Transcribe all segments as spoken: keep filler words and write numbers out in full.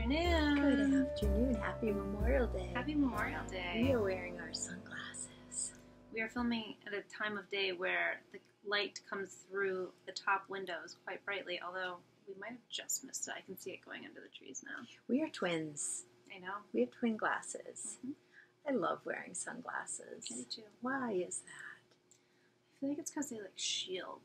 afternoon. Good afternoon. Happy Memorial Day. Happy Memorial Day. We are wearing our sunglasses. We are filming at a time of day where the light comes through the top windows quite brightly, although we might have just missed it. I can see it going under the trees now. We are twins. I know. We have twin glasses. Mm-hmm. I love wearing sunglasses. I do too. Why is that? I feel like it's because they like shield.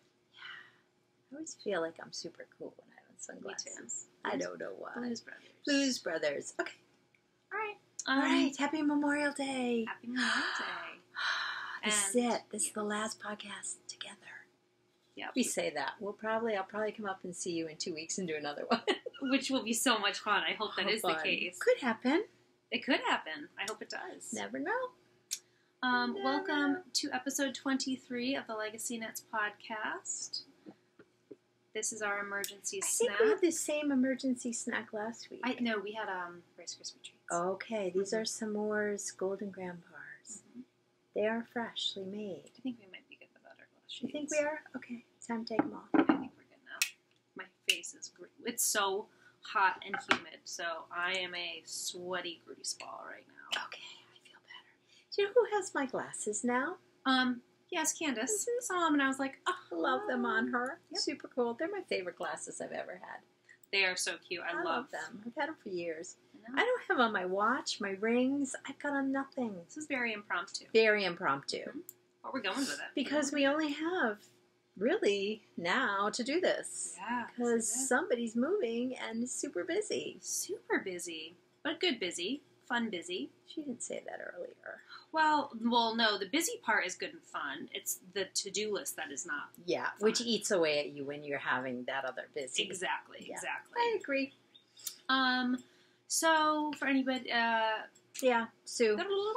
I always feel like I'm super cool when I have sunglasses. Me too. I don't know why. Blues Brothers. Blues Brothers. Okay. All right. Um, All right. Happy Memorial Day. Happy Memorial Day. This is it. This is the last podcast together. Yeah. We say that. We'll probably, I'll probably come up and see you in two weeks and do another one. Which will be so much fun. I hope that is fun. the case. Could happen. It could happen. I hope it does. Never know. Um, Never welcome know. to episode twenty-three of the LegacyKnitz podcast. This is our emergency I snack. think we had the same emergency snack last week. I know we had um Rice Krispie treats. Okay, these Mhm. are s'mores Golden Graham bars. Mm-hmm. They are freshly made. I think we might be good without our glass You sheets. think we are? Okay, time to take them off. I think we're good now. My face is gr- it's so hot and humid, so I am a sweaty grease ball right now. Okay, I feel better. Do you know who has my glasses now? Um, yes, Candace saw them, and I was like, oh, I love them on her. Yep. Super cool. They're my favorite glasses I've ever had. They are so cute. I, I, love them. I've had them for years. I know. I don't have on my watch, my rings. I've got on nothing. This is very impromptu. Very impromptu. Mm-hmm. But we're going with it. Because we only have, really, now to do this. Yeah. Because this is it. somebody's moving and is super busy. Super busy, but good busy, fun busy. She didn't say that earlier. Well, well, no, the busy part is good and fun. It's the to-do list that is not. Yeah, Fun. which eats away at you when you're having that other busy. Exactly, Yeah. exactly. I agree. Um, so for anybody, uh, Yeah, Sue.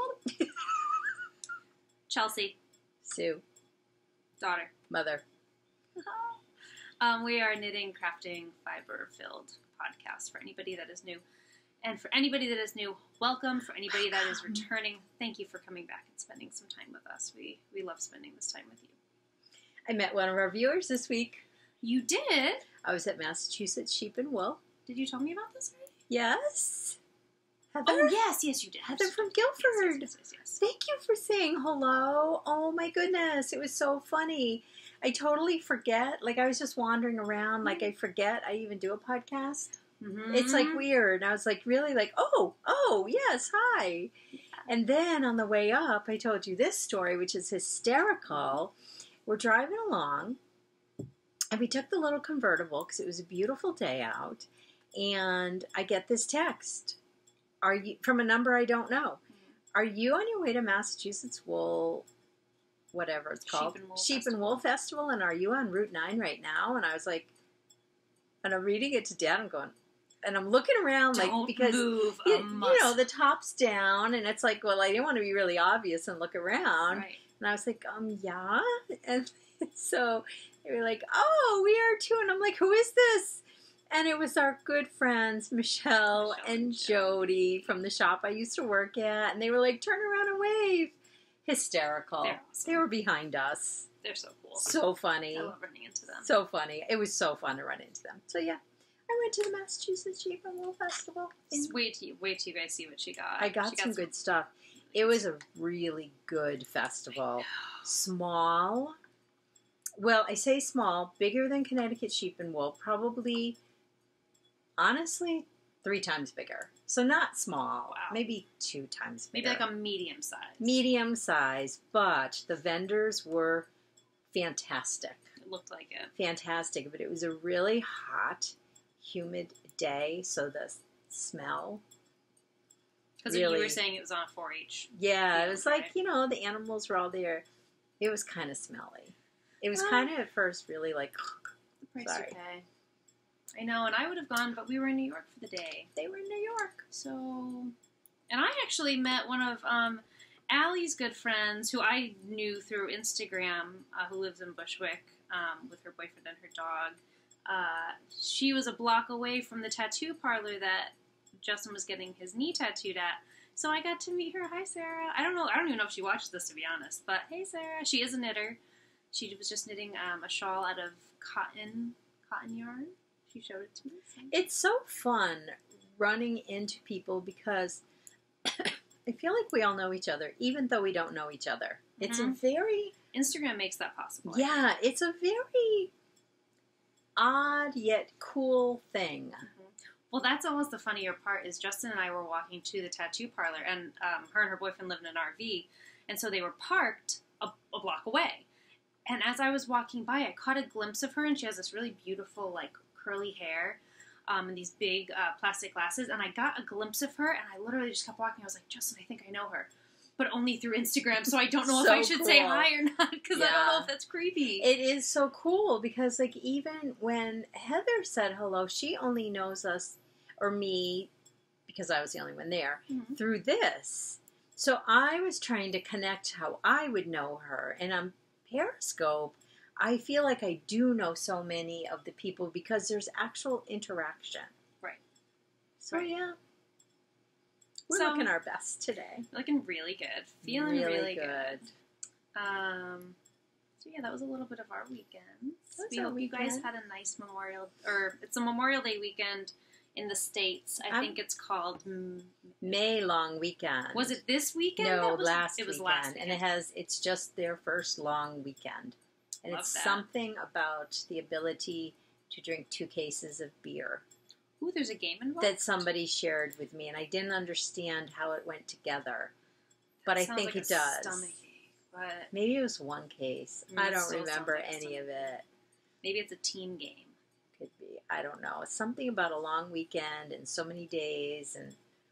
Chelsea, Sue. daughter. Mother. Um, we are a knitting, crafting, fiber-filled podcast for anybody that is new. And for anybody that is new, welcome. For anybody that is returning, thank you for coming back and spending some time with us. We we love spending this time with you. I met one of our viewers this week. You did? I was at Massachusetts Sheep and Wool. Did you tell me about this already? Yes. Heather. Oh, yes, yes, you did. Heather from Yes, Guilford. yes, yes, yes, yes. Thank you for saying hello. Oh my goodness. It was so funny. I totally forget. Like I was just wandering around. Like I forget I even do a podcast. Mm-hmm. It's like weird. And I was like really like, oh, oh, yes, hi. And then on the way up, I told you this story, which is hysterical. We're driving along, and we took the little convertible because it was a beautiful day out. And I get this text. Are you from a number I don't know? Are you on your way to Massachusetts Wool, whatever it's called, Sheep and Wool Sheep Festival. and Wool Festival? And are you on Route nine right now? And I was like, and I'm reading it to Dad. I'm going, and I'm looking around like Don't because move a you, muscle. you know the top's down, and it's like, well, I didn't want to be really obvious and look around. Right. And I was like, um, yeah. And so they were like, oh, we are too. And I'm like, who is this? And it was our good friends, Michelle, Michelle and and Joe. Jody from the shop I used to work at. And they were like, turn around and wave. Hysterical. They're awesome. They were behind us. They're so cool. So funny. I love running into them. So funny. It was so fun to run into them. So yeah, I went to the Massachusetts Sheep and Wool Festival. Just wait till you wait till you guys see what she got. I got She some good stuff. It was a really good festival. Small. Well, I say small, bigger than Connecticut Sheep and Wool. Probably, honestly, three times bigger. So not small. Wow. Maybe two times Maybe bigger. like a medium size. medium size, but the vendors were fantastic. It looked like it. Fantastic. But it was a really hot, humid day, so the smell. Because Really? you were saying it was on a four H. Yeah, it field, was like, right? you know, the animals were all there. It was kind of smelly. It was Well- kind of at first really like, The price Sorry. you pay. I know, and I would have gone, but we were in New York for the day. they were in New York. So, and I actually met one of um, Allie's good friends, who I knew through Instagram, uh, who lives in Bushwick um, with her boyfriend and her dog. Uh, she was a block away from the tattoo parlor that Justin was getting his knee tattooed at. So I got to meet her. Hi, Sarah. I don't know. I don't even know if she watches this, to be honest. But hey, Sarah. She is a knitter. She was just knitting um, a shawl out of cotton cotton yarn. She showed it to me. So. It's so fun running into people because I feel like we all know each other, even though we don't know each other. It's Mm-hmm. a very... Instagram makes that possible. Yeah, it's a very odd yet cool thing. Mm-hmm. Well, that's almost the funnier part is Justin and I were walking to the tattoo parlor, and um, her and her boyfriend live in an R V, and so they were parked a, a block away. And as I was walking by, I caught a glimpse of her, and she has this really beautiful, like, curly hair um, and these big uh, plastic glasses, and I got a glimpse of her, and I literally just kept walking. I was like, Justin, I think I know her. But only through Instagram, so I don't know So if I should cool. say hi or not, because Yeah. I don't know if that's creepy. It is so cool because, like, even when Heather said hello, she only knows us, or me, because I was the only one there, Mm-hmm. through this. So I was trying to connect how I would know her. And on Periscope, I feel like I do know so many of the people because there's actual interaction. Right. So, Right. yeah. We're So- looking our best today. Looking really good. Feeling really, Really good. good. Um, so yeah, that was a little bit of our weekends. That was We our hope you guys weekend. had a nice Memorial, or it's a Memorial Day weekend in the States. I Um, think it's called, mm, May long weekend. was it this weekend? No, that was, last It was weekend. last weekend. And it has, it's just their first long weekend. And Love it's that. something about the ability to drink two cases of beer Ooh, there's a game involved? that somebody shared with me. And I didn't understand how it went together. But I Sounds think like it a does. stomachache, but Maybe it was one case. Mm, I it don't still sounds remember like a any of stomachache. it. maybe it's a team game. Could be. I don't know. It's something about a long weekend and so many days. And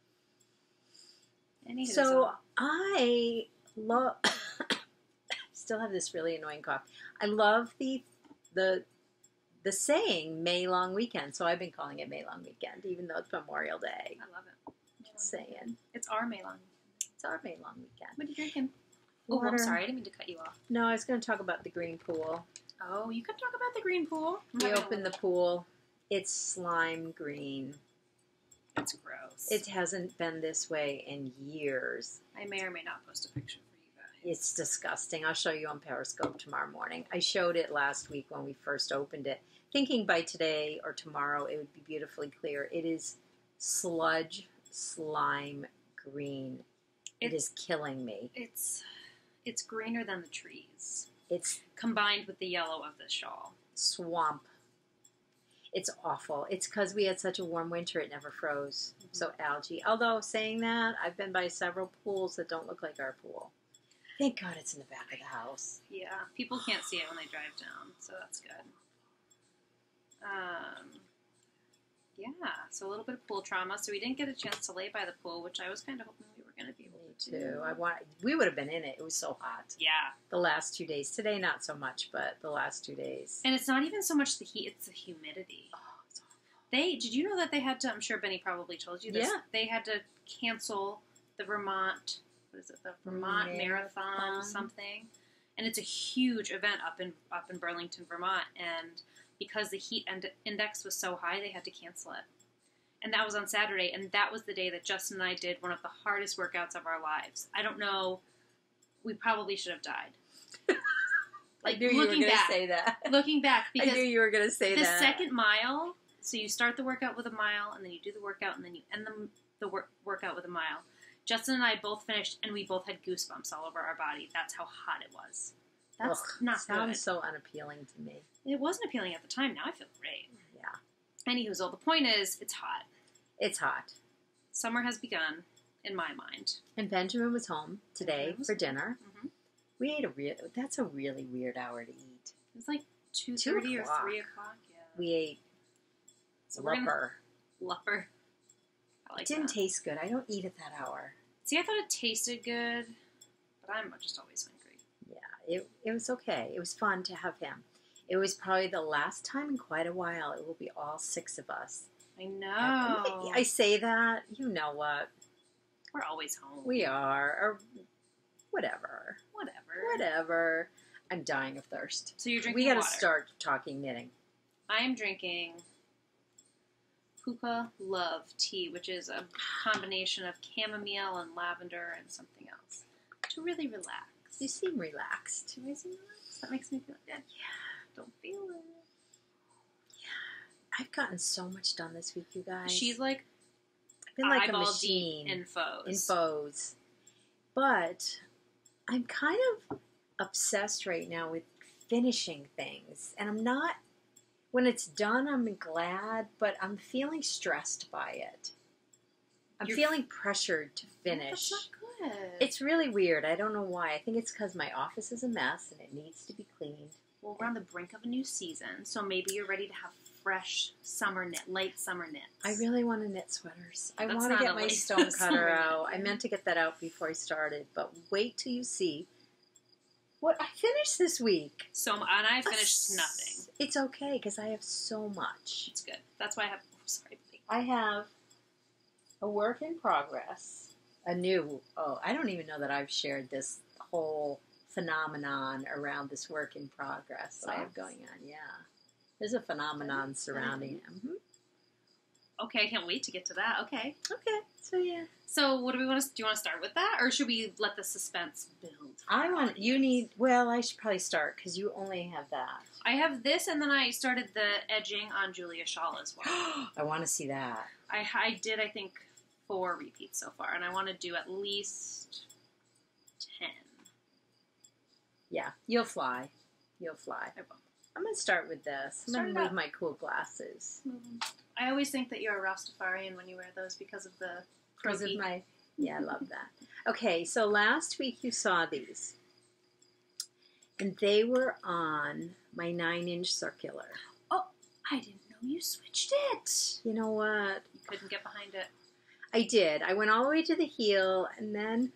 Anywho, so I love... still have this really annoying cough. I love the the the saying May long weekend, so I've been calling it May long weekend, even though it's Memorial Day. I love it. Just saying, It's our May long. it's our May long weekend. What are you drinking? Oh, I'm Water. sorry. I didn't mean to cut you off. No, I was going to talk about the green pool. Oh, you could talk about the green pool. I'm We having a opened the little- pool. It's slime green. It's gross. It hasn't been this way in years. I may or may not post a picture for you guys. It's disgusting. I'll show you on Periscope tomorrow morning. I showed it last week when we first opened it, thinking by today or tomorrow it would be beautifully clear. It is sludge slime green. It It's- is killing me. It's it's greener than the trees, It's combined with the yellow of the shawl. swamp. It's awful. It's because we had such a warm winter, it never froze. Mhm. So algae. Although, saying that, I've been by several pools that don't look like our pool. Thank God it's in the back of the house. Yeah, people can't see it when they drive down, so that's good. Um, yeah, so a little bit of pool trauma. So we didn't get a chance to lay by the pool, which I was kind of hoping we were going to be able Me to too. do. I want. We would have been in it. It was so hot. Yeah, The last two days. Today, not so much, but the last two days. and it's not even so much the heat; it's the humidity. Oh, it's awful. They did you know that they had to? I'm sure Benny probably told you this. Yeah. They had to cancel the Vermont. What is it? The Vermont Marathon, Marathon. something, and it's a huge event up in up in Burlington, Vermont, and because the heat end- index was so high, they had to cancel it. And that was on Saturday, and that was the day that Justin and I did one of the hardest workouts of our lives. I don't know. We probably should have died. Like I knew you were looking going to back, say that. looking back, I because knew you were going to say the that. second mile, so you start the workout with a mile, and then you do the workout, and then you end the, the work, workout with a mile. Justin and I both finished, and we both had goosebumps all over our body. That's how hot it was. That's Ugh, not sounds good. so unappealing to me. It wasn't appealing at the time. Now I feel great. Yeah. Anywho, so the point is, it's hot. It's hot. Summer has begun, in my mind. And Benjamin was home today Benjamin was for home. dinner. Mm-hmm. We ate a real. That's a really weird hour to eat. It was like two thirty or o'clock. three o'clock. Yeah. We ate So we're gonna Lupper. Lupper. I like It didn't that. taste good. I don't eat at that hour. See, I thought it tasted good, but I'm just always hungry. Yeah, it it was okay. It was fun to have him. It was probably the last time in quite a while. It will be all six of us. I know. I say that. You know what? We're always home. We are. Or whatever. Whatever. Whatever. I'm dying of thirst. So you're drinking We got to water. start talking knitting. I'm drinking Puka Love tea, which is a combination of chamomile and lavender and something else to really relax. You seem relaxed. Do I seem relaxed? That makes me feel good. Yeah. Don't feel it. I've gotten so much done this week, you guys. She's like been like a eyeball machine. deep in faux. In faux. But I'm kind of obsessed right now with finishing things. And I'm not, when it's done, I'm glad, but I'm feeling stressed by it. I'm You're feeling pressured to Yeah, finish. that's not good. It's really weird. I don't know why. I think it's because my office is a mess and it needs to be cleaned. Well, we're on the brink of a new season, so maybe you're ready to have fresh summer knit, light summer knits. I really want to knit sweaters. I That's want to not get a my light stone summer cutter knit. out. I meant to get that out before I started, but wait till you see what I finished this week. So, and I finished Uh, nothing. It's okay because I have so much. It's good. That's why I have. Oh, sorry. I have a work in progress, a new, oh, I don't even know that I've shared this whole phenomenon around this work in progress that I have going on. Yeah. There's a phenomenon surrounding it. Mm-hmm. Okay, I can't wait to get to that. Okay. Okay, so yeah. So, what do we want to? Do you want to start with that, or should we let the suspense build? I want, you need, well, I should probably start because you only have that. I have this, and then I started the edging on Julia Shaw as well. I want to see that. I, I did, I think, four repeats so far, and I want to do at least ten. Yeah, you'll fly. You'll fly. I will. I'm going to start with this. I'm Start going it to move up. my cool glasses. I always think that you're a Rastafarian when you wear those because of the Because of croaky. my, yeah, I love that. Okay, so last week you saw these. And they were on my nine-inch circular. Oh, I didn't know you switched it. You know what? You couldn't get behind it. I did. I went all the way to the heel, and then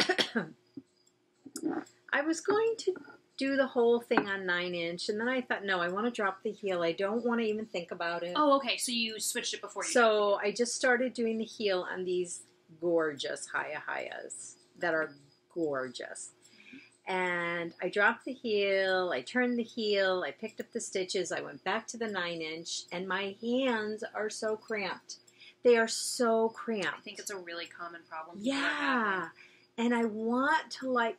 I was going to do the whole thing on nine-inch, and then I thought, no, I want to drop the heel. I don't want to even think about it. Oh, okay. So you switched it before you. So I just started doing the heel on these gorgeous Haya-Hayas that are gorgeous. And I dropped the heel, I turned the heel, I picked up the stitches, I went back to the nine-inch, and my hands are so cramped. They are so cramped. I think it's a really common problem. people are Yeah. having. And I want to, like...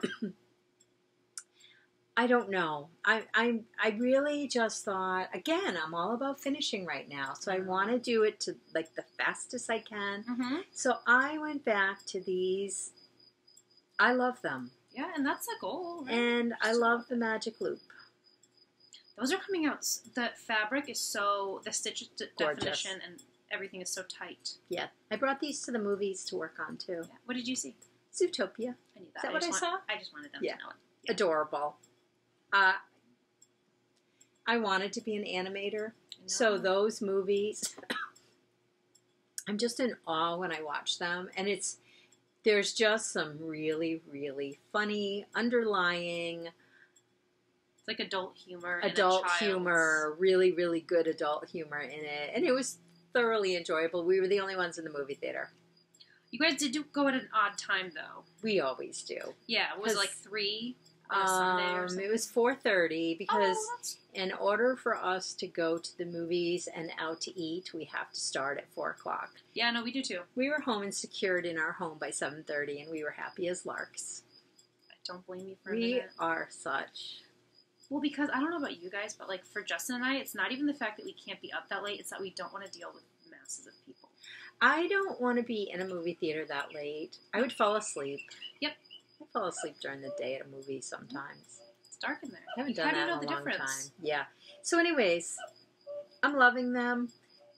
I don't know. I I I really just thought, again, I'm all about finishing right now. So I want to do it to like the fastest I can. Mm-hmm. So I went back to these. I love them. Yeah, and that's the goal, right? And I Just love the magic loop. Those are coming out. s- The fabric is so, the stitch d- Gorgeous. definition and everything is so tight. Yeah. I brought these to the movies to work on too. Yeah. What did you see? Zootopia. I knew that. Is that I what just I want- saw? I just wanted them Yeah. to know it. Yeah. Adorable. Uh, I wanted to be an animator. So No. those movies, I'm just in awe when I watch them. And it's, there's just some really, really funny, underlying It's like adult humor. and a adult child's- humor, really, really good adult humor in it. And it was thoroughly enjoyable. We were the only ones in the movie theater. You guys did do, go at an odd time, though. We always do. Yeah, was it 'Cause, like three on a Sunday or Um, something? it was four thirty because Oh, that's- in order for us to go to the movies and out to eat, we have to start at four o'clock. yeah, no, we do too. We were home and secured in our home by seven thirty, and we were happy as larks. I don't blame you for a We minute. are such. Well, because I don't know about you guys, but like for Justin and I, it's not even the fact that we can't be up that late. It's that we don't want to deal with masses of people. I don't want to be in a movie theater that late. I would fall asleep. Yep. I fall asleep during the day at a movie sometimes. It's dark in there. I haven't How done do you that know in a the long difference? time. Yeah. So anyways, I'm loving them.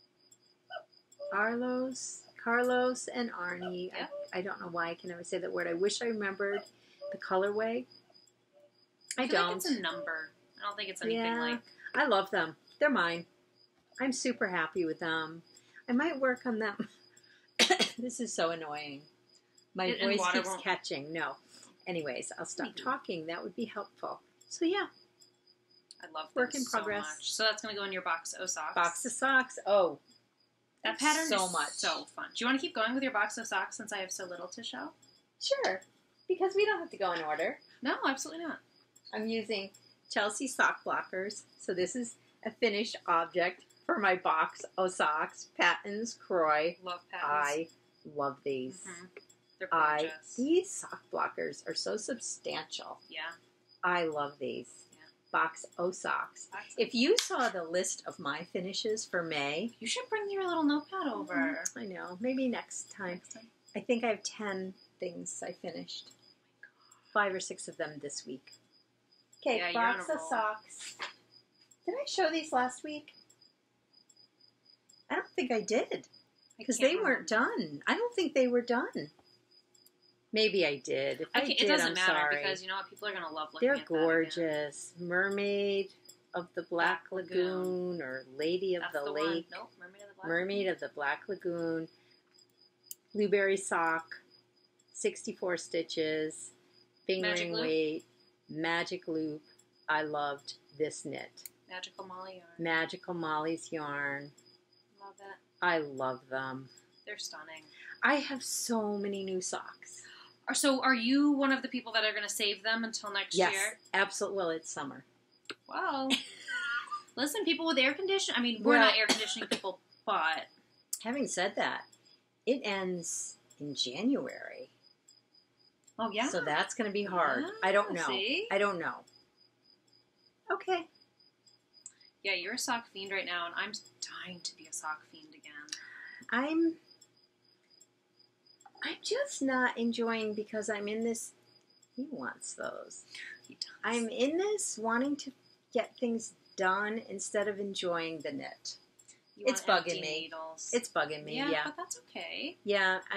Arlos, Carlos, and Arnie. Yeah. I, I don't know why I can never say that word. I wish I remembered the colorway. I, I feel don't. like it's a number. I don't think it's anything Yeah. like. I love them. They're mine. I'm super happy with them. I might work on them. This is so annoying. My And- and voice water keeps won't- catching. No. Anyways, I'll stop Mhm. talking. That would be helpful. So yeah, I love Work them in so progress. much. So that's going to go in your box of socks. box of socks. Oh, That pattern so is much. so fun. Do you want to keep going with your box of socks since I have so little to show? sure. Because we don't have to go in order. No, absolutely not. I'm using Chelsea sock blockers. So this is a finished object for my box of socks. Patton's Croy. Love patterns. I love these. Mhm. They're I gorgeous. these sock blockers are so substantial. Yeah. I love these. Yeah. box o socks. Box If you saw the list of my finishes for May, You should bring your little notepad over. I know, maybe next time. Next time. I think I have ten things I finished. Five or six of them this week. Okay, Yeah, you're on box a of roll. socks. Did I show these last week? I don't think I did. Because they weren't done. I don't think they were done. Maybe I did. If I, I did, it doesn't I'm matter sorry. because you know what? People are going to love looking They're at that again. gorgeous. Mermaid of the Black, Black Lagoon, Lagoon. or Lady of That's the, the Lake. one. Nope, Mermaid of the Black Mermaid Lagoon. of the Black Lagoon. Blueberry sock. sixty-four stitches. Magic Fingering loop. weight. Magic loop. I loved this knit. Magical Molly yarn. Magical Molly's yarn. Love it. I love them. They're stunning. I have so many new socks. Are- So are you one of the people that are going to save them until next Yes, year? absolutely. Well, it's summer. Wow. Listen, people with air conditioning, I mean, we're Well- not air conditioning people, but Having said that, it ends in January. oh yeah. So that's going to be hard. Yeah, I don't know. see? I don't know. Okay. Yeah, you're a sock fiend right now, and I'm dying to be a sock fiend again. I'm I'm just not enjoying because I'm in this he wants those. He does. I'm in this wanting to get things done instead of enjoying the knit. You it's want bugging empty me. Needles. It's bugging me, yeah, yeah. but that's okay. Yeah, I,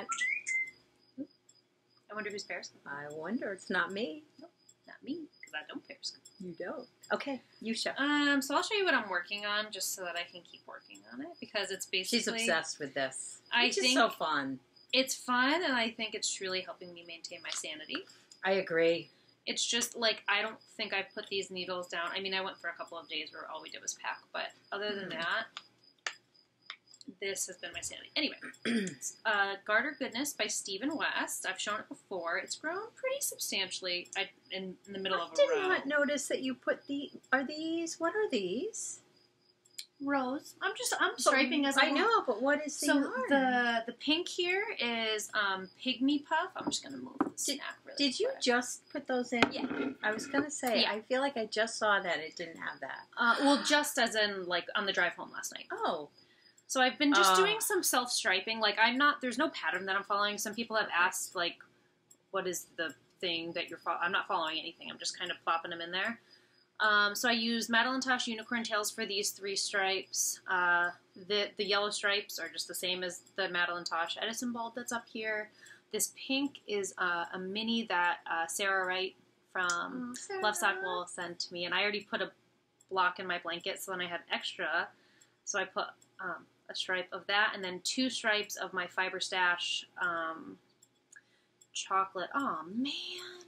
I wonder whose pair's I wonder. It's not me. not me, because I don't pair's. You don't. Okay, you show. Um, so I'll show you what I'm working on, just so that I can keep working on it, because it's basically She's obsessed with this. I Which is think so fun. it's fun, and I think it's truly helping me maintain my sanity. I agree. It's just like I don't think I put these needles down. I mean, I went for a couple of days where all we did was pack, but other than Mhm. that, this has been my sanity. Anyway, it's, uh, Garter Goodness by Stephen West. I've shown it before. It's grown pretty substantially I, in, in the middle I of a did row. not notice that you put the. Are these? What are these? Rows. I'm just I'm striping as I, I go. know, but what is the So yarn? the the pink here is um, Pygmy Puff. I'm just gonna move the snack really Did you quick. just put those in? Yeah. I was gonna say. Yeah. I feel like I just saw that it didn't have that. Uh, well, just as in like on the drive home last night. Oh, So I've been just Oh. doing some self striping. Like I'm not. There's no pattern that I'm following. Some people have asked like, what is the thing that you're? Fo-? I'm not following anything. I'm just kind of plopping them in there. Um, so I used Madeline Tosh Unicorn Tails for these three stripes. Uh, the the yellow stripes are just the same as the Madeline Tosh Edison bulb that's up here. This pink is uh, a mini that uh, Sarah Wright from Oh, Love Sock Sarah. Wool sent to me, and I already put a block in my blanket, so then I had extra. So I put um, a stripe of that, and then two stripes of my Fiber Stash um, chocolate. Oh man.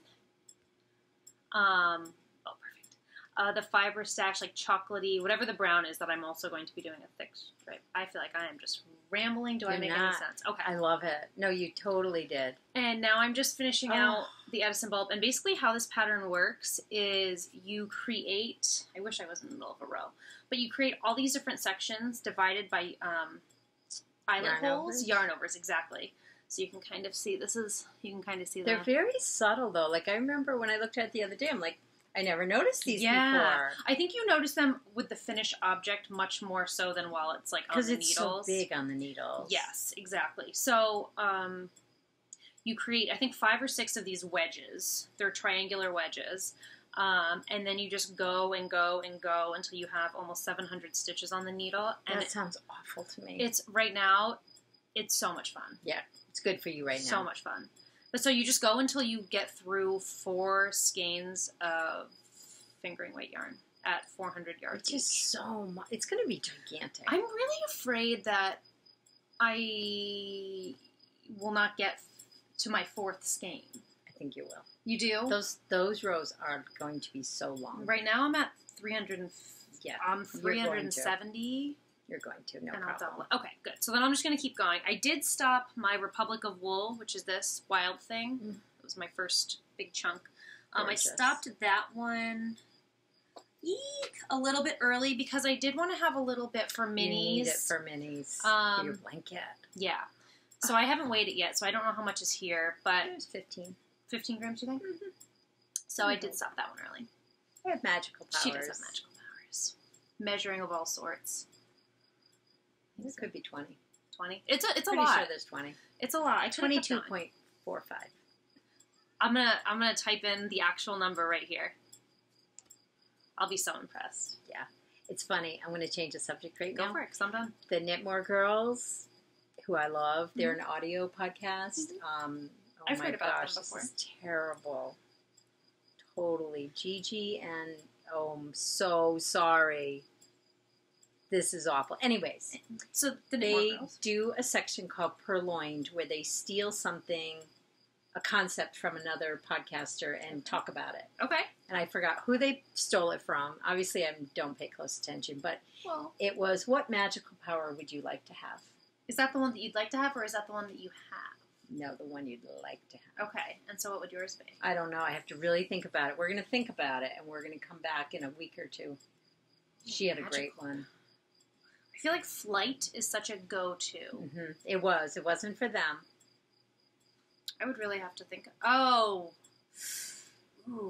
Um. Oh, perfect. Uh, the Fiber Stash, like chocolatey, whatever the brown is, that I'm also going to be doing a thick stripe. I feel like I am just rambling. Do I You're make not. any sense? Okay. I love it. No, you totally did. And now I'm just finishing Oh. out the Edison bulb. And basically how this pattern works is you create, I wish I was in the middle of a row, but you create all these different sections divided by um, eyelet Yarn holes, overs? yarn overs, exactly. So you can kind of see, this is, you can kind of see They're the... very subtle, though. Like, I remember when I looked at it the other day, I'm like, I never noticed these Yeah. before. I think you notice them with the finished object much more so than while it's like on Because the it's needles. so big on the needles. Yes, exactly. So, um, you create, I think, five or six of these wedges. They're triangular wedges. Um, and then you just go and go and go until you have almost seven hundred stitches on the needle. And That it, sounds awful to me. it's, right now, it's so much fun. yeah, it's good for you right now. So much fun. But so you just go until you get through four skeins of fingering weight yarn at four hundred yards It's just each. so much. It's going to be gigantic. I'm really afraid that I will not get to my fourth skein. I think you will. You do? Those those rows are going to be so long. Right now I'm at three hundred and Yeah, I'm you're three going hundred seventy. You're going to, no and I'll double problem. it. Okay, good. So then I'm just going to keep going. I did stop my Republic of Wool, which is this wild thing. Mm. It was my first big chunk. Um, I Gorgeous. stopped that one eek, a little bit early because I did want to have a little bit for minis. You need it for minis. Um, for your blanket. Yeah. So I haven't weighed it yet, so I don't know how much is here, but It was fifteen. fifteen grams, you think? Mm-hmm. So I did stop that one early. I have magical powers. She does have magical powers. Measuring of all sorts. This could be twenty. twenty? It's a, it's a Pretty lot. sure there's twenty. It's a lot. I twenty-two point four five. I'm gonna I'm gonna type in the actual number right here. I'll be so impressed. Yeah. It's funny. I'm going to change the subject right Go now. for it, because I'm done. The Knitmore Girls, who I love, they're mm-hmm. an audio podcast. Mm-hmm. Um, oh I've my heard about gosh, them before. This is terrible. Totally. Gigi and, oh, I'm so sorry. This is awful. Anyways, so the they Girls. do a section called Purloined where they steal something, a concept from another podcaster and talk about it. Okay. And I forgot who they stole it from. Obviously, I don't pay close attention, but well, it was, what magical power would you like to have? Is that the one that you'd like to have, or is that the one that you have? No, the one you'd like to have. Okay. And so what would yours be? I don't know. I have to really think about it. We're going to think about it, and we're going to come back in a week or two. She had a Magical. great one. I feel like flight is such a go-to. Mm-hmm. It was. It wasn't for them. I would really have to think. Oh. Ooh.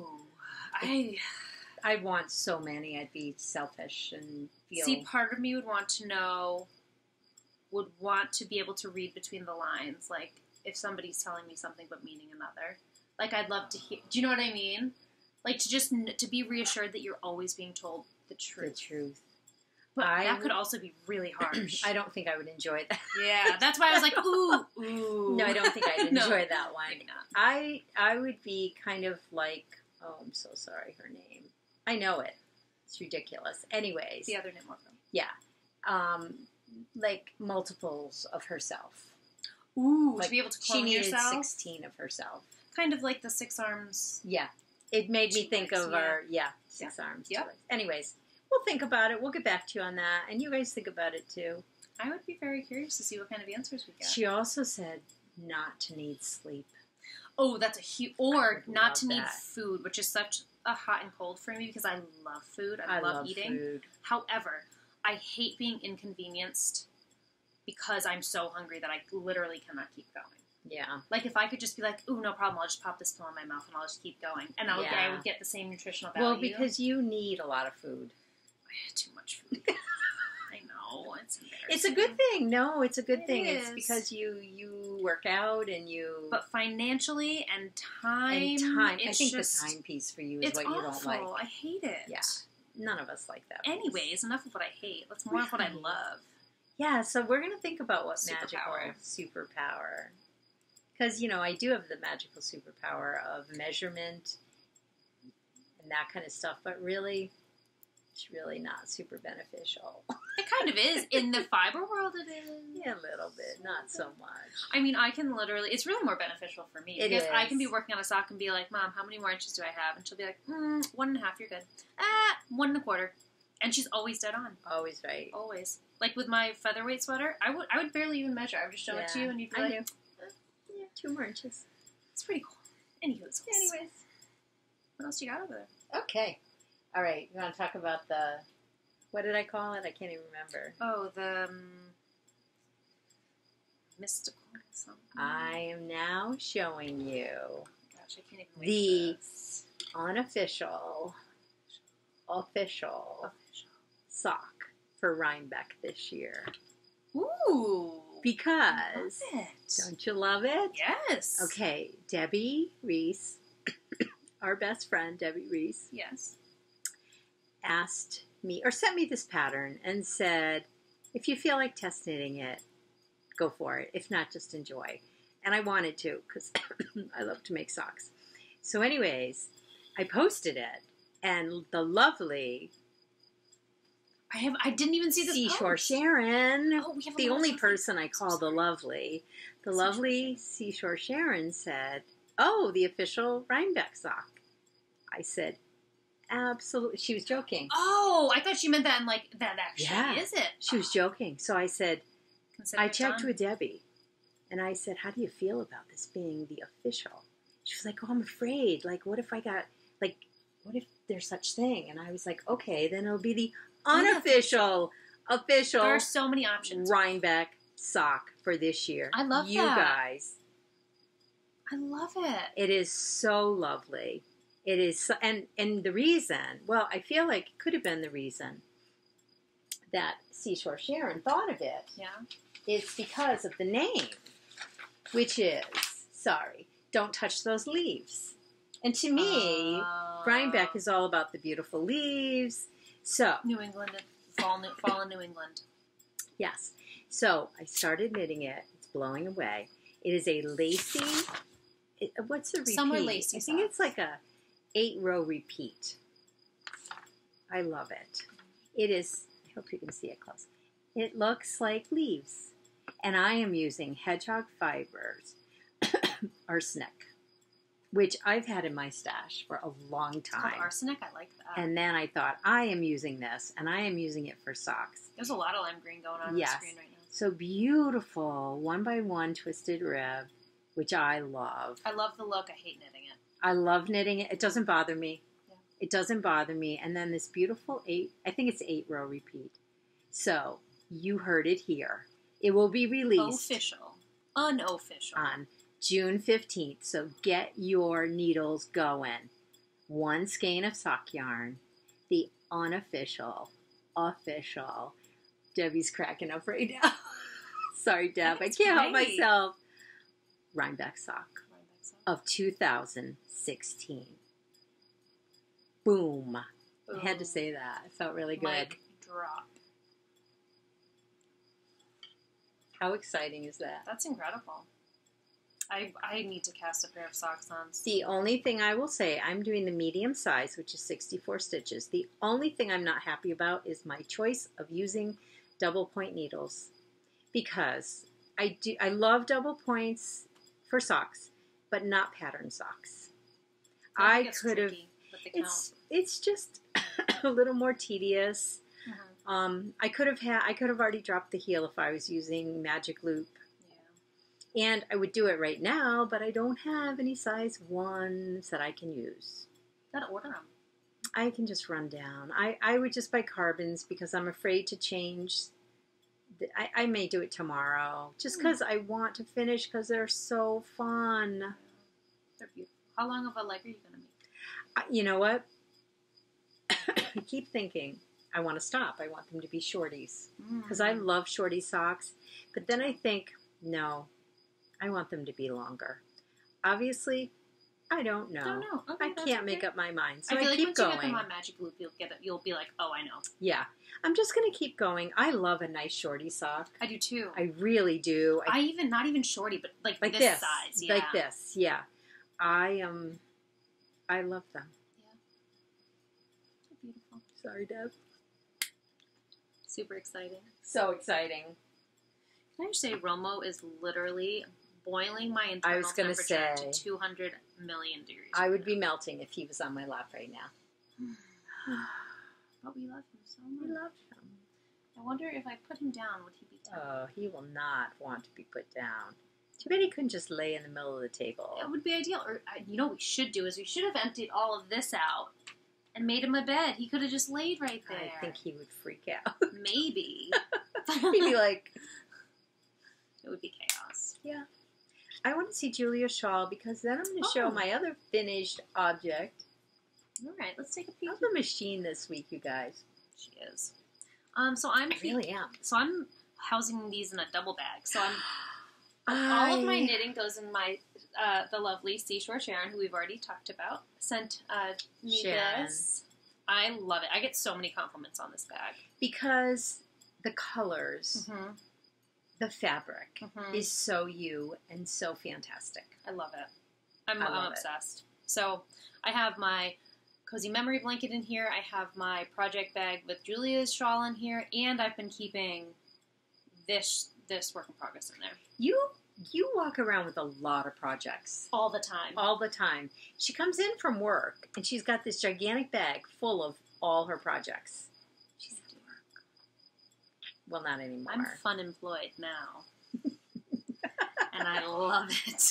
I I'd want so many. I'd be selfish and feel... See, part of me would want to know, would want to be able to read between the lines. Like, if somebody's telling me something but meaning another. Like, I'd love to hear... Do you know what I mean? Like, to just... To be reassured that you're always being told the truth. The truth. But I that would, could also be really harsh. I don't think I would enjoy that. Yeah, that's why I was like, ooh, ooh. No, I don't think I'd enjoy No, that one. maybe not. I I would be kind of like, oh, I'm so sorry, her name. I know it. It's ridiculous. Anyways. The other Knitmore Girl. Yeah. Um, like multiples of herself. Ooh, like to be able to clone she needed yourself? sixteen of herself. Kind of like the six arms. Yeah. It made me Two think legs, of yeah. our, yeah, six Yeah. arms. Yep. Two legs. Anyways. We'll think about it. We'll get back to you on that. And you guys think about it too. I would be very curious to see what kind of answers we get. She also said not to need sleep. Oh, that's a huge... Or not to need that. food, which is such a hot and cold for me because I love food. I, I love, love eating. food. However, I hate being inconvenienced because I'm so hungry that I literally cannot keep going. Yeah. Like, if I could just be like, ooh, no problem, I'll just pop this pill in my mouth and I'll just keep going. And I would, Yeah. I would get the same nutritional value. Well, because you need a lot of food. I had too much food. I know. It's embarrassing. It's a good thing. No, it's a good It thing. is. It's because you you work out and you... But financially and time... and time. I it's think just, the time piece for you is it's what you awful. don't like. I hate it. Yeah. None of us like that. piece. Anyways, enough of what I hate. Let's more of what I Right. love. Yeah, so we're going to think about what Superpower. magical superpower... Because, you know, I do have the magical superpower of measurement and that kind of stuff, but really, it's really not super beneficial. It kind of is. In the fiber world, it is. Yeah, a little bit, not so much. I mean, I can literally, it's really more beneficial for me. It because is. I can be working on a sock and be like, Mom, how many more inches do I have? And she'll be like, mm, one and a half, you're good. Ah, one and a quarter. And she's always dead on. Always right. Always. Like with my featherweight sweater, I would I would barely even measure. I would just show it to Yeah, you and you'd be I like, knew. Yeah, two more inches. it's pretty cool. Anyways. Anyways. What else you got over there? Okay. All right. You want to talk about the, what did I call it? I can't even remember. Oh, the um, mystical something. I am now showing you Gosh, I can't even wait the for this. unofficial, official Official. sock for Rhinebeck this year. Ooh. Because, I love it. don't you love it? Yes. Okay, Debbie Reese, our best friend, Debbie Reese, Yes. asked me, or sent me this pattern and said, if you feel like test knitting it, go for it. If not, just enjoy. And I wanted to, because I love to make socks. So anyways, I posted it, and the lovely I have. I didn't even see this Seashore post. Sharon, Oh, we have a the lot of only stuff. person I call the lovely, the lovely Seashore Sharon said, oh, the official Rhinebeck sock. I said, absolutely. She was joking. Oh, I thought she meant that in like that actually Yeah. is it. She was joking. So I said, Consider I it checked done. with Debbie, and I said, how do you feel about this being the official? She was like, oh, I'm afraid. Like, what if I got, like, what if there's such thing? And I was like, okay, then it'll be the unofficial, official There are so many options. Rhinebeck sock for this year. I love you that. guys. I love it. It is so lovely. It is, and and the reason, well, I feel like it could have been the reason that Seashore Sharon thought of it. Yeah. It's because of the name, which is, sorry, don't touch those leaves. And to me, uh, Rhinebeck is all about the beautiful leaves. So, New England, fall, fall in New England. yes. So I started knitting it. It's blowing away. It is a lacy. It, what's the repeat? Some are lacy I think socks. it's like a eight row repeat. I love it. It is. I hope you can see it close. It looks like leaves, and I am using hedgehog fibers, arsenic, which I've had in my stash for a long It's called time. arsenic. I like that. And then I thought, I am using this, and I am using it for socks. There's a lot of lime green going on Yes. on the screen right now. So beautiful, one by one twisted rib, which I love. I love the look. I hate knitting it. I love knitting it. It doesn't bother me. Yeah. It doesn't bother me. And then this beautiful eight, I think it's eight row repeat. So you heard it here. It will be released Official. Unofficial. on June fifteenth. So get your needles going. One skein of sock yarn. The unofficial, official. Debbie's cracking up right now. Sorry, Deb. I That's can't help great. myself. Rhinebeck sock Rhinebeck sock. of two thousand sixteen. Boom. I had to Boom. say that. It felt really good. Mic drop. How exciting is that? That's incredible. I I need to cast a pair of socks on. The only thing I will say, I'm doing the medium size, which is sixty-four stitches. The only thing I'm not happy about is my choice of using double point needles, because I do I love double points for socks, but not pattern socks. think I it's could have. tricky with the count. It's it's just a little more tedious. Mhm. Um, I could have had I could have already dropped the heel if I was using Magic Loop. Yeah. And I would do it right now, but I don't have any size ones that I can use. Gotta order them. I can just run down. I, I would just buy carbons because I'm afraid to change. The, I, I may do it tomorrow just because I want to finish because they're so fun. They're beautiful. How long of a leg are you gonna make? I, you know what? I keep thinking I want to stop. I want them to be shorties because I love shorty socks. But then I think, no, I want them to be longer. Obviously, I don't know. Don't know. Okay, I that's can't okay. make up my mind. So I feel I like keep once going. you get them on Magic Loop, you'll get it. You'll be like, oh, I know. Yeah. I'm just going to keep going. I love a nice shorty sock. I do too. I really do. I even not even shorty, but like, like this, this. size. Yeah. Like this. Yeah. I um I love them. They're beautiful. Sorry, Deb. Super exciting. So exciting. Can I just say, Romo is literally boiling my internal I was gonna temperature say. to two hundred million degrees. I would right be now. melting if he was on my lap right now. But we love him so We much. love him. I wonder if I put him down, would he be down? Oh, he will not want to be put down. Too bad he couldn't just lay in the middle of the table. It would be ideal. Or uh, you know what we should do is we should have emptied all of this out and made him a bed. He could have just laid right there. I think he would freak out. Maybe. He'd be like, It would be chaos. yeah. I want to see Julia's shawl because then I'm going to show Oh. my other finished object. All right, let's take a peek. How's the machine this week, you guys? She is. Um, so I'm I really am. so I'm housing these in a double bag. So I'm all of my knitting goes in my uh, the lovely Seashore Sharon, who we've already talked about, sent uh, me Sharon. this. I love it. I get so many compliments on this bag. Because the colors, Mm-hmm. the fabric Mhm. is so you and so fantastic. I love it. I'm, I I'm love it. obsessed. So I have my cozy memory blanket in here. I have my project bag with Julia's shawl in here, and I've been keeping this this work in progress in there You you walk around with a lot of projects all the time. all the time. She comes in from work and she's got this gigantic bag full of all her projects. She's at work. Well, not anymore. I'm fun employed now, and I love it.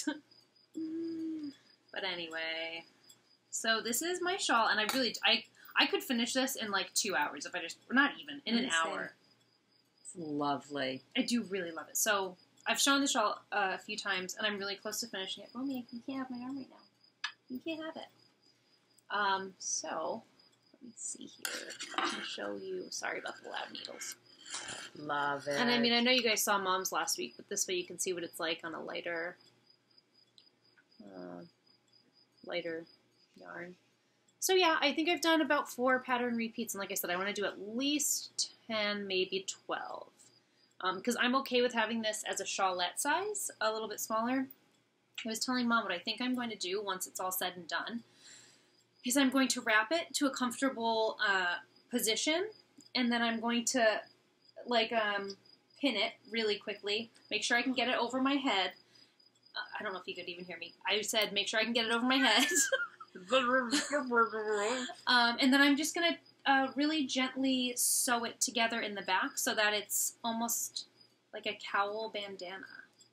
But anyway, so this is my shawl, and I really I I could finish this in like two hours if I just or not even in an Insane. hour. It's lovely. I do really love it. So I've shown the shawl uh, a few times, and I'm really close to finishing it. Romy, you can't have my arm right now. You can't have it. Um, so, let me see here. I can show you. Sorry about the loud needles. Love it. And I mean, I know you guys saw Mom's last week, but this way you can see what it's like on a lighter, uh, lighter yarn. So yeah, I think I've done about four pattern repeats, and like I said, I want to do at least ten, maybe twelve. Because um, I'm okay with having this as a shawlette size, a little bit smaller. I was telling Mom what I think I'm going to do once it's all said and done is I'm going to wrap it to a comfortable uh, position, and then I'm going to like um, pin it really quickly, make sure I can get it over my head. Uh, I don't know if you could even hear me. I said make sure I can get it over my head. um, and then I'm just going to Uh, really gently sew it together in the back so that it's almost like a cowl bandana.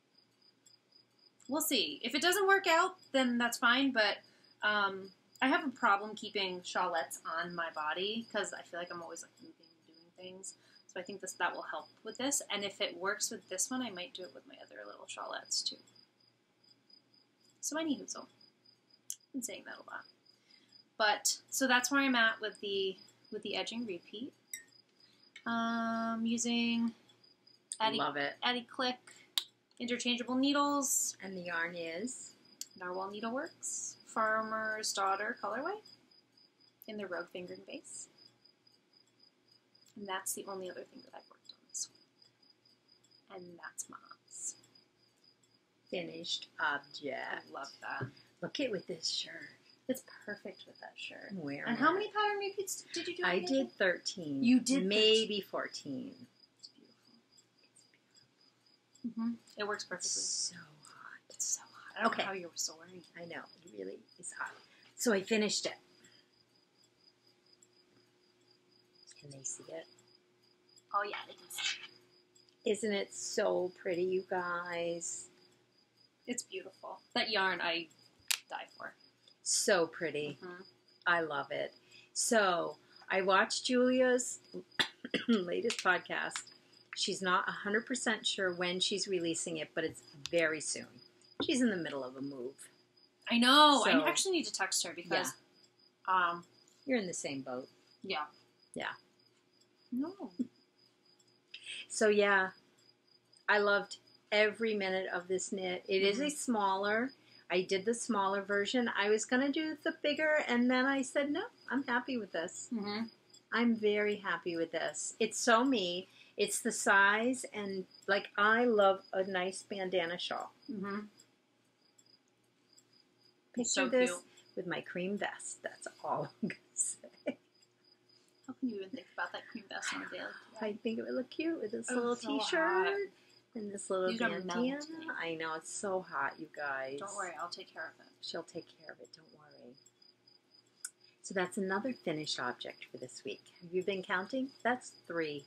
We'll see. If it doesn't work out, then that's fine, but um, I have a problem keeping shawlettes on my body because I feel like I'm always like moving and doing things. So I think this that will help with this, and if it works with this one, I might do it with my other little shawlettes too. So anywho, so I've been saying that a lot. But, so that's where I'm at with the with the edging repeat. Um, using Addy, Love it. Addy Click interchangeable needles. And the yarn is? Narwhal Needleworks Farmer's Daughter colorway in the Rogue Fingering base. And that's the only other thing that I've worked on this week. And that's Mom's. Finished object. I love that. Look it with this shirt. It's perfect with that shirt. Where? And how many pattern repeats did you do? I did thirteen. You did maybe fourteen. It's beautiful. It's beautiful. Mm-hmm. It works perfectly. So hot. It's so hot. I don't Okay. know how you were so wearing it. I know. It really is hot. So I finished it. Can they see it? Oh yeah, they can see. Isn't it so pretty, you guys? It's beautiful. That yarn I die for. So pretty. Mm-hmm. I love it. So I watched Julia's latest podcast. She's not one hundred percent sure when she's releasing it, but it's very soon. She's in the middle of a move. I know. So, I actually need to text her because, yeah. um, you're in the same boat. Yeah. Yeah. No. So yeah, I loved every minute of this knit. It mm-hmm. is a smaller. I did the smaller version. I was going to do the bigger, and then I said, no, I'm happy with this. Mm-hmm. I'm very happy with this. It's so me. It's the size, and, like, I love a nice bandana shawl. Mm-hmm. Picture so this cute. With my cream vest. That's all I'm going to say. How can you even think about that cream vest on a daily? I think it would look cute with this Oh, little so t-shirt. hot. And this little These are bandana. melting. I know, it's so hot, you guys. Don't worry, I'll take care of it. She'll take care of it, don't worry. So that's another finished object for this week. Have you been counting? That's three.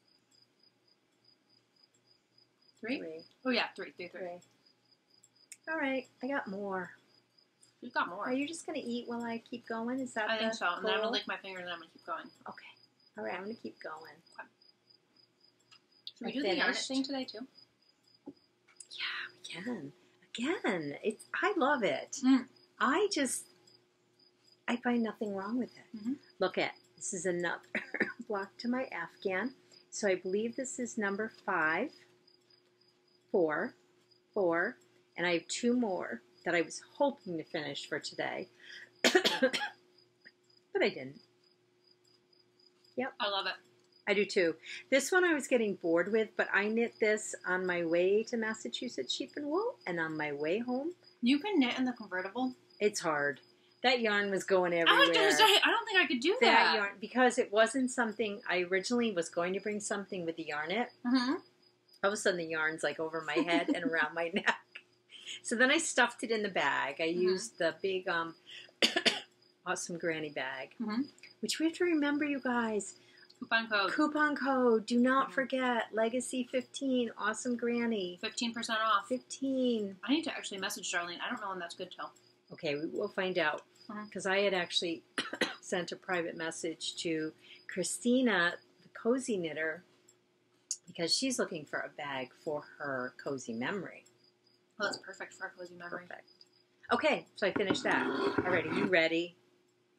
Three? Three. Oh yeah, three, three, three. Three. All right, I got more. You've got more. Are you just going to eat while I keep going? Is that I the think so. And then I'm goal? going to lick my finger and then I'm going to keep going. Okay. All right, I'm going to keep going. Should we I do the yarn finished. thing today too? Yeah, we can. Again, it's I love it. Mm. I just, I find nothing wrong with it. Mm-hmm. Look at, this is another block to my Afghan. So I believe this is number five, four, four, and I have two more that I was hoping to finish for today. But I didn't. Yep. I love it. I do too. This one I was getting bored with, but I knit this on my way to Massachusetts Sheep and Wool and on my way home. You can knit in the convertible? It's hard. That yarn was going everywhere. I was gonna say, I don't think I could do that. That yarn, because it wasn't something, I originally was going to bring something with the yarnet. Mm-hmm. All of a sudden the yarn's like over my head and around my neck. So then I stuffed it in the bag. I mm-hmm. used the big um, Awesome Granny bag, mm-hmm. which we have to remember, you guys. Coupon code. Coupon code. Do not mm-hmm. forget. Legacy fifteen. Awesome Granny. fifteen percent off. fifteen. I need to actually message Darlene. I don't know when that's good till. Okay, we will find out. Because mm-hmm. I had actually sent a private message to Christina, the cozy knitter, because she's looking for a bag for her cozy memory. Well, that's perfect for a cozy memory. Perfect. Okay, so I finished that. Alright, are you ready?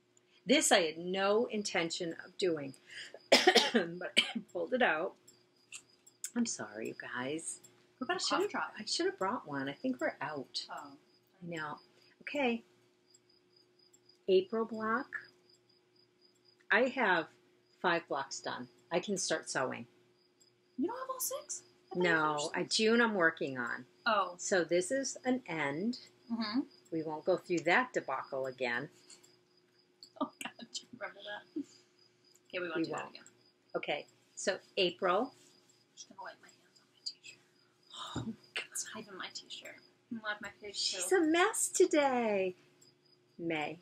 This I had no intention of doing, but I pulled it out. I'm sorry, you guys. What about a cough drop? I should have brought one. I think we're out. Oh. I know. Okay. April block. I have five blocks done. I can start sewing. You don't have all six? I thought you No, finished I, six. June I'm working on. Oh. So this is an end. Mm-hmm. We won't go through that debacle again. Oh, God. Do you remember that? Okay, we won't We do won't. that again. Okay, so April. I'm just going to wipe my hands on my t-shirt. Oh, God. It's not even my t-shirt. I'm going to wipe my face, She's too. a mess today. May.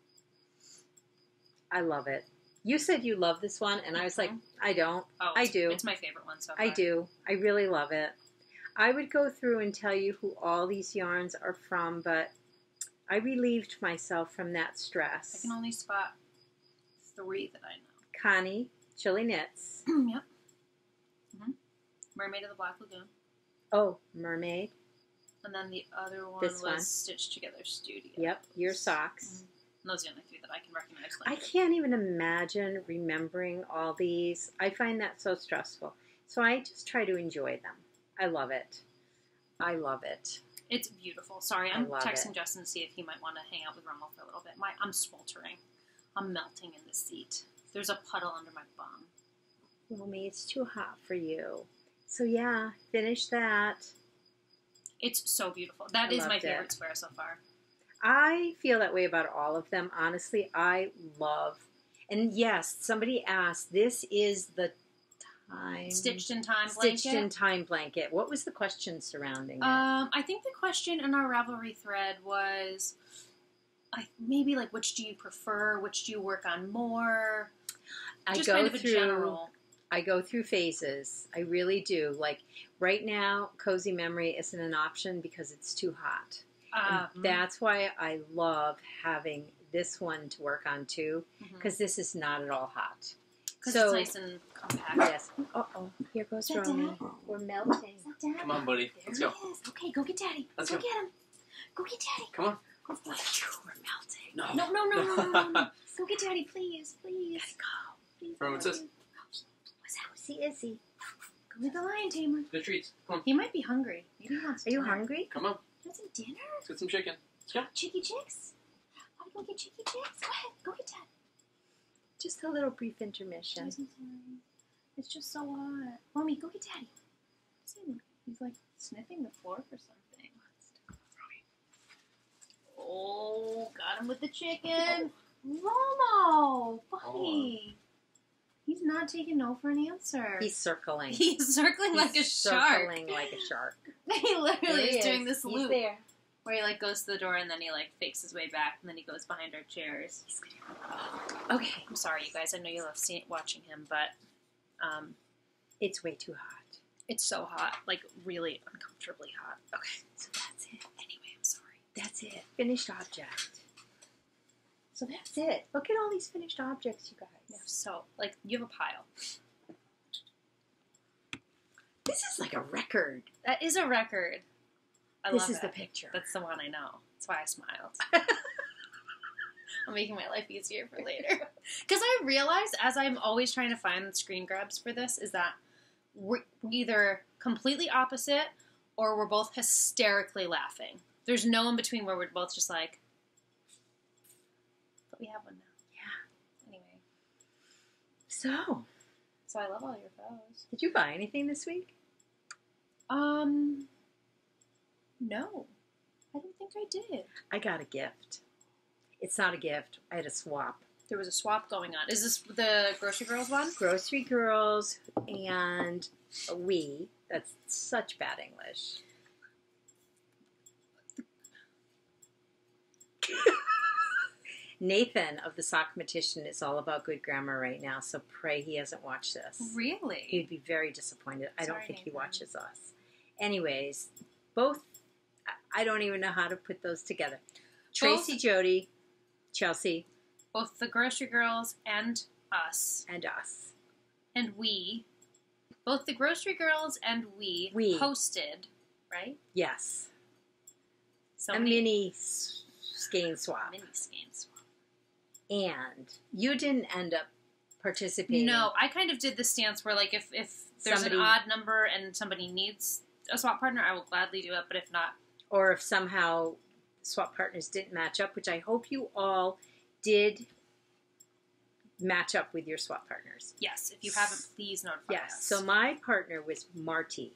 I love it. You said you love this one, and I was like, I don't. Oh, I it's- do. It's my favorite one so far. I do. I really love it. I would go through and tell you who all these yarns are from, but I relieved myself from that I stress. can only spot three that I know. Connie, Chili Knits. Yep. Mm-hmm. Mermaid of the Black Lagoon. Oh, Mermaid. And then the other one This was one. Stitched Together Studio. Yep, your socks. Mm-hmm. And those are the only three that I can recognize. I Like, can't even imagine remembering all these. I find that so stressful. So I just try to enjoy them. I love it. I love it. it's beautiful. Sorry, I I'm love texting it. Justin to see if he might want to hang out with Rummel for a little bit. My, I'm sweltering. I'm melting in the seat. There's a puddle under my bum. Romy, it's too hot for you. So yeah, finish that. It's so beautiful. That I is my loved favorite it. square so far. I feel that way about all of them. Honestly, I love. And yes, somebody asked, this is the time. Stitched in Time blanket. Stitched in Time blanket. What was the question surrounding it? Um, I think the question in our Ravelry thread was, I maybe like, which do you prefer? Which do you work on more? I Just go kind of a through. general. I go through phases. I really do. Like right now, Cozy Memory isn't an option because it's too hot. Uh, And that's why I love having this one to work on too, mhm. because this is not at all hot. 'Cause So it's nice and compact. yes. Uh oh, here goes Is that Romy. Dad? We're melting. Is that Dad? Come on, buddy. There Let's he go. is. Okay, go get Daddy. Let's go go. get him. Go get Daddy. Come on. Go get Daddy. We're melting. No. No, no, no, no, no, no, no. Go get Daddy, please, please. Gotta go. Please, Remember what's this? What's that? See Izzy. Go with the lion tamer. Good treats. Come on. He might be hungry. Maybe he wants Are you dinner. hungry? Come on. Want some dinner? Let's get some chicken. Let's go. Chicky chicks? Want to go get chicky chicks? Go ahead. Go get Dad. Just a little brief intermission. I'm sorry. It's just so hot. Mommy, go get Daddy. See him. He's like sniffing the floor for something. Oh, got him with the chicken. Romo, buddy. He's not taking no for an answer. He's circling. He's circling like a He's shark. circling like a shark. He literally There he is doing is. this He's loop there. where he like goes to the door and then he like fakes his way back and then he goes behind our chairs. Okay, I'm sorry, you guys. I know you love seeing, watching him, but um, it's way too hot. it's so hot, like really uncomfortably hot. Okay, so that's it. Anyway, I'm sorry. That's it. Finished object. So that's it. Look at all these finished objects, you guys. Yeah, so like you have a pile. This is like a record. That is a record. I this love is it. the picture. That's the one I know. That's why I smiled. I'm making my life easier for later. Because I realized, as I'm always trying to find screen grabs for this, is that we're either completely opposite or we're both hysterically laughing. There's no in between where we're both just like, but we have one now. Yeah. Anyway, So, so I love all your photos. did you buy anything this week? Um, no. I don't think I did. I got a gift. It's not a gift. I had a swap. There was a swap going on. Is this the Grocery Girls one? Grocery Girls and a we. That's such bad English. Nathan of the Sockmatician is all about good grammar right now, so pray he hasn't watched this. Really? He'd be very disappointed. I don't Sorry, think he Nathan. watches us. Anyways, both, I- I don't even know how to put those together. Tracy, Jody, Chelsea, Both the Grocery Girls and us. and us. And we. Both the Grocery Girls and we, We. posted, right? Yes. So a many mini s- skein swap. mini skeins. And you didn't end up participating. No, I kind of did the stance where, like, if, if there's Somebody- an odd number and somebody needs a swap partner, I will gladly do it, but if not... Or if somehow swap partners didn't match up, which I hope you all did match up with your swap partners. Yes, if you haven't, please notify Yes. us. So my partner was Marty.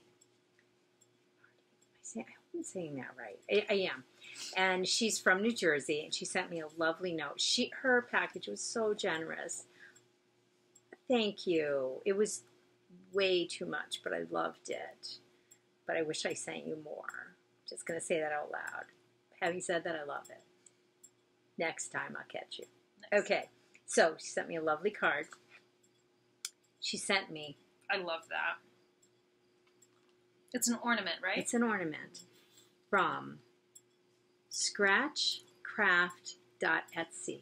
I say, I hope I'm saying that right. I, I am. And she's from New Jersey, and she sent me a lovely note. She Her package was so generous. Thank you. It was way too much, but I loved it. But I wish I sent you more. Just going to say that out loud. Having said that, I love it. Next time I'll catch you. Nice. Okay. So she sent me a lovely card. She sent me. I love that. It's an ornament, right? It's an ornament from scratch craft dot etsy.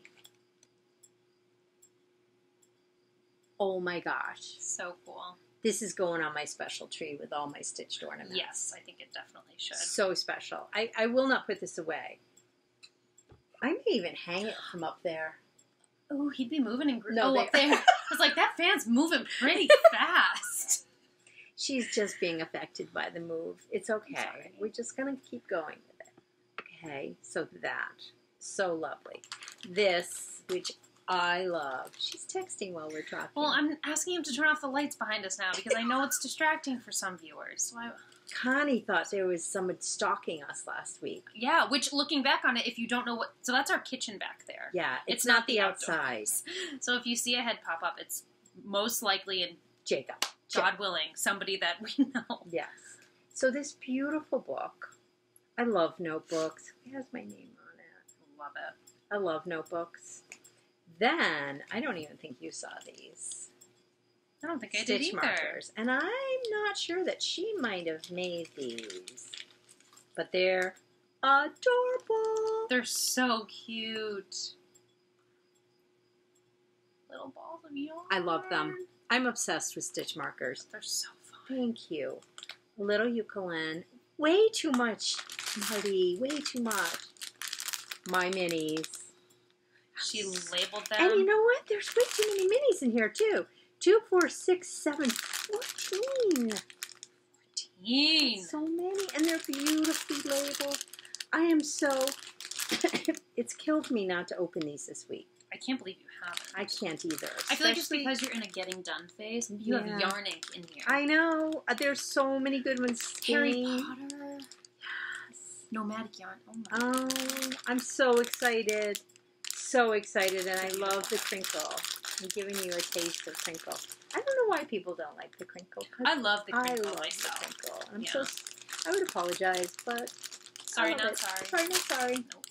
Oh my gosh. So cool. This is going on my special tree with all my stitched ornaments. Yes, I think it definitely should. So special. I, I will not put this away. I may even hang it from up there. Oh, he'd be moving and gro- No, oh, they- up there. I was like, that fan's moving pretty fast. She's just being affected by the move. It's okay. Sorry. We're just going to keep going with it. Okay, so that. So lovely. This, which I love. She's texting while we're talking. Well, I'm asking him to turn off the lights behind us now because I know it's distracting for some viewers. So I, Connie thought there was someone stalking us last week. yeah, which looking back on it, if you don't know what... So that's our kitchen back there. Yeah, it's, It's not, not the the outside. outdoors. So if you see a head pop up, it's most likely, and Jacob. God willing, somebody that we know. Yes. So this beautiful book. I love notebooks. It has my name on it. Love it. I love notebooks. Then, I don't even think you saw these. I don't think I did Stitch either. markers. And I'm not sure that she might have made these. But they're adorable. They're so cute. Little balls of yarn. I love them. I'm obsessed with stitch markers. They're so fun. Thank you. A little ukulele. Way too much, Marty. Way too much. My minis. She labeled them. And you know what? There's way too many minis in here, too. Two, four, six, seven, fourteen. Teen. So many. And they're beautifully labeled. I am so... It's killed me not to open these this week. I can't believe you haven't. I can't either. I feel like it's Especially- because you're in a getting done phase. You Yeah. have yarn ink in here. I know. Uh, There's so many good ones. Harry Skinny. Potter. Yes. Nomadic yarn. Oh my. Oh, I'm so excited. So excited. And I love the crinkle. I'm giving you a taste of crinkle. I don't know why people don't like the crinkle. 'Cause I love the I crinkle love myself. the crinkle. I'm Yeah. so... I would apologize, but... Sorry, I love not it. sorry. Sorry, not sorry. Nope.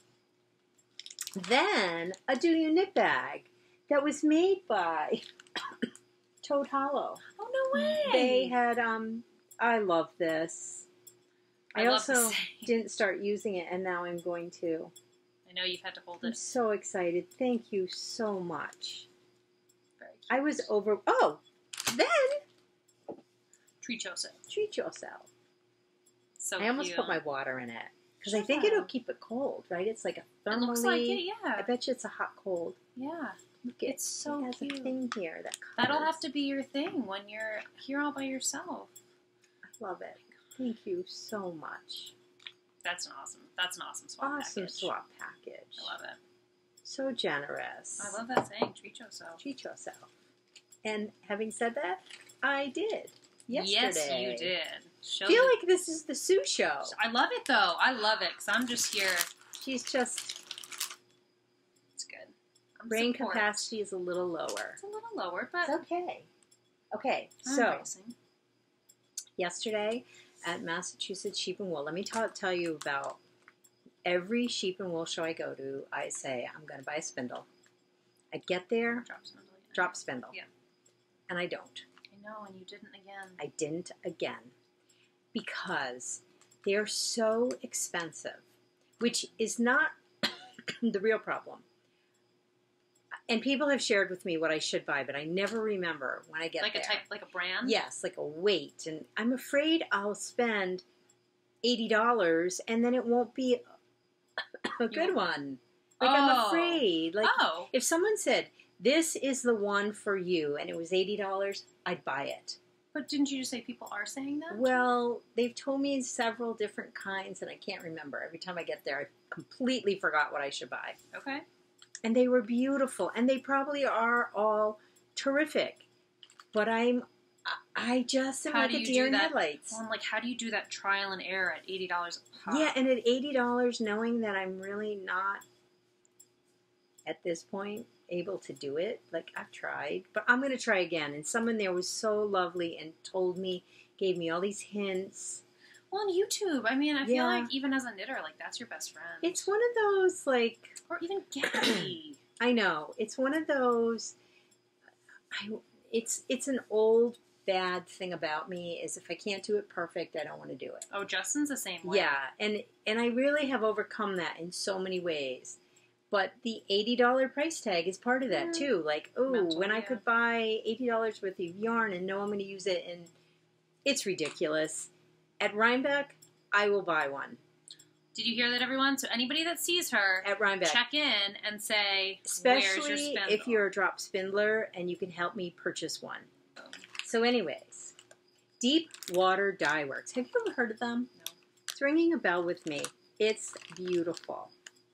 Then, a Do You Knit bag that was made by Toad Hollow. Oh, no way. They had, um, I love this. I, I love the also same. didn't start using it, and now I'm going to. I know you've had to hold I'm it. so excited. Thank you so much. Very cute. I was over, oh, then Treat yourself. treat yourself. So I almost cute. put my water in it. Because I Shut think up. it'll keep it cold, right? It's like a It thermally. looks like it, yeah. I bet you it's a hot cold. Yeah. Look, it, It's so it has cute. a thing here that covers. That'll have to be your thing when you're here all by yourself. I love it. Thank you so much. That's an awesome. That's an awesome swap Awesome package. swap package. I love it. So generous. I love that saying. Treat yourself. Treat yourself. And having said that, I did. Yesterday. Yes, you did. Show I feel the- like this is the Sue show. I love it though. I love it because I'm just here. She's just, It's good. I'm brain support. capacity is a little lower. It's a little lower, but It's okay. Okay, I'm so embracing. yesterday at Massachusetts Sheep and Wool, let me tell, tell you about every sheep and wool show I go to. I say, I'm going to buy a spindle. I get there, Drop spindle, yeah. drop spindle. Yeah. And I don't. I know, and you didn't again. I didn't again because they're so expensive, which is not the real problem. And people have shared with me what I should buy, but I never remember when I get like there. a type, like a brand. Yes, like a weight. And I'm afraid I'll spend eighty dollars and then it won't be a good Yeah. one. Like, Oh. I'm afraid. Like, oh. if someone said, this is the one for you, and it was eighty dollars, I'd buy it. But didn't you just say people are saying that? Well, they've told me several different kinds, and I can't remember. Every time I get there, I completely forgot what I should buy. Okay. And they were beautiful, and they probably are all terrific. But I'm, I just am How like do a you deer do in that? headlights. Well, I'm like, how do you do that trial and error at eighty dollars a pop? Yeah, and at eighty dollars, knowing that I'm really not, at this point, able to do it. Like, I've tried, but I'm going to try again. And someone there was so lovely and told me, gave me all these hints. Well, on YouTube, I mean, I feel Yeah. like even as a knitter, like, that's your best friend. It's one of those, like... Or even Gabby. I know. It's one of those... I, it's it's an old, bad thing about me, is if I can't do it perfect, I don't want to do it. Oh, Justin's the same way. Yeah, and, and I really have overcome that in so many ways. But the eighty dollars price tag is part of that, Mm. too. Like, oh, Mental, when I yeah. could buy eighty dollars worth of yarn and know I'm going to use it, and it's ridiculous. At Rhinebeck, I will buy one. Did you hear that, everyone? So anybody that sees her, At Rhinebeck. check in and say, Especially where's your spindle? if you're a drop spindler and you can help me purchase one. So anyways, Deep Water Dye Works. Have you ever heard of them? No. It's ringing a bell with me. It's beautiful.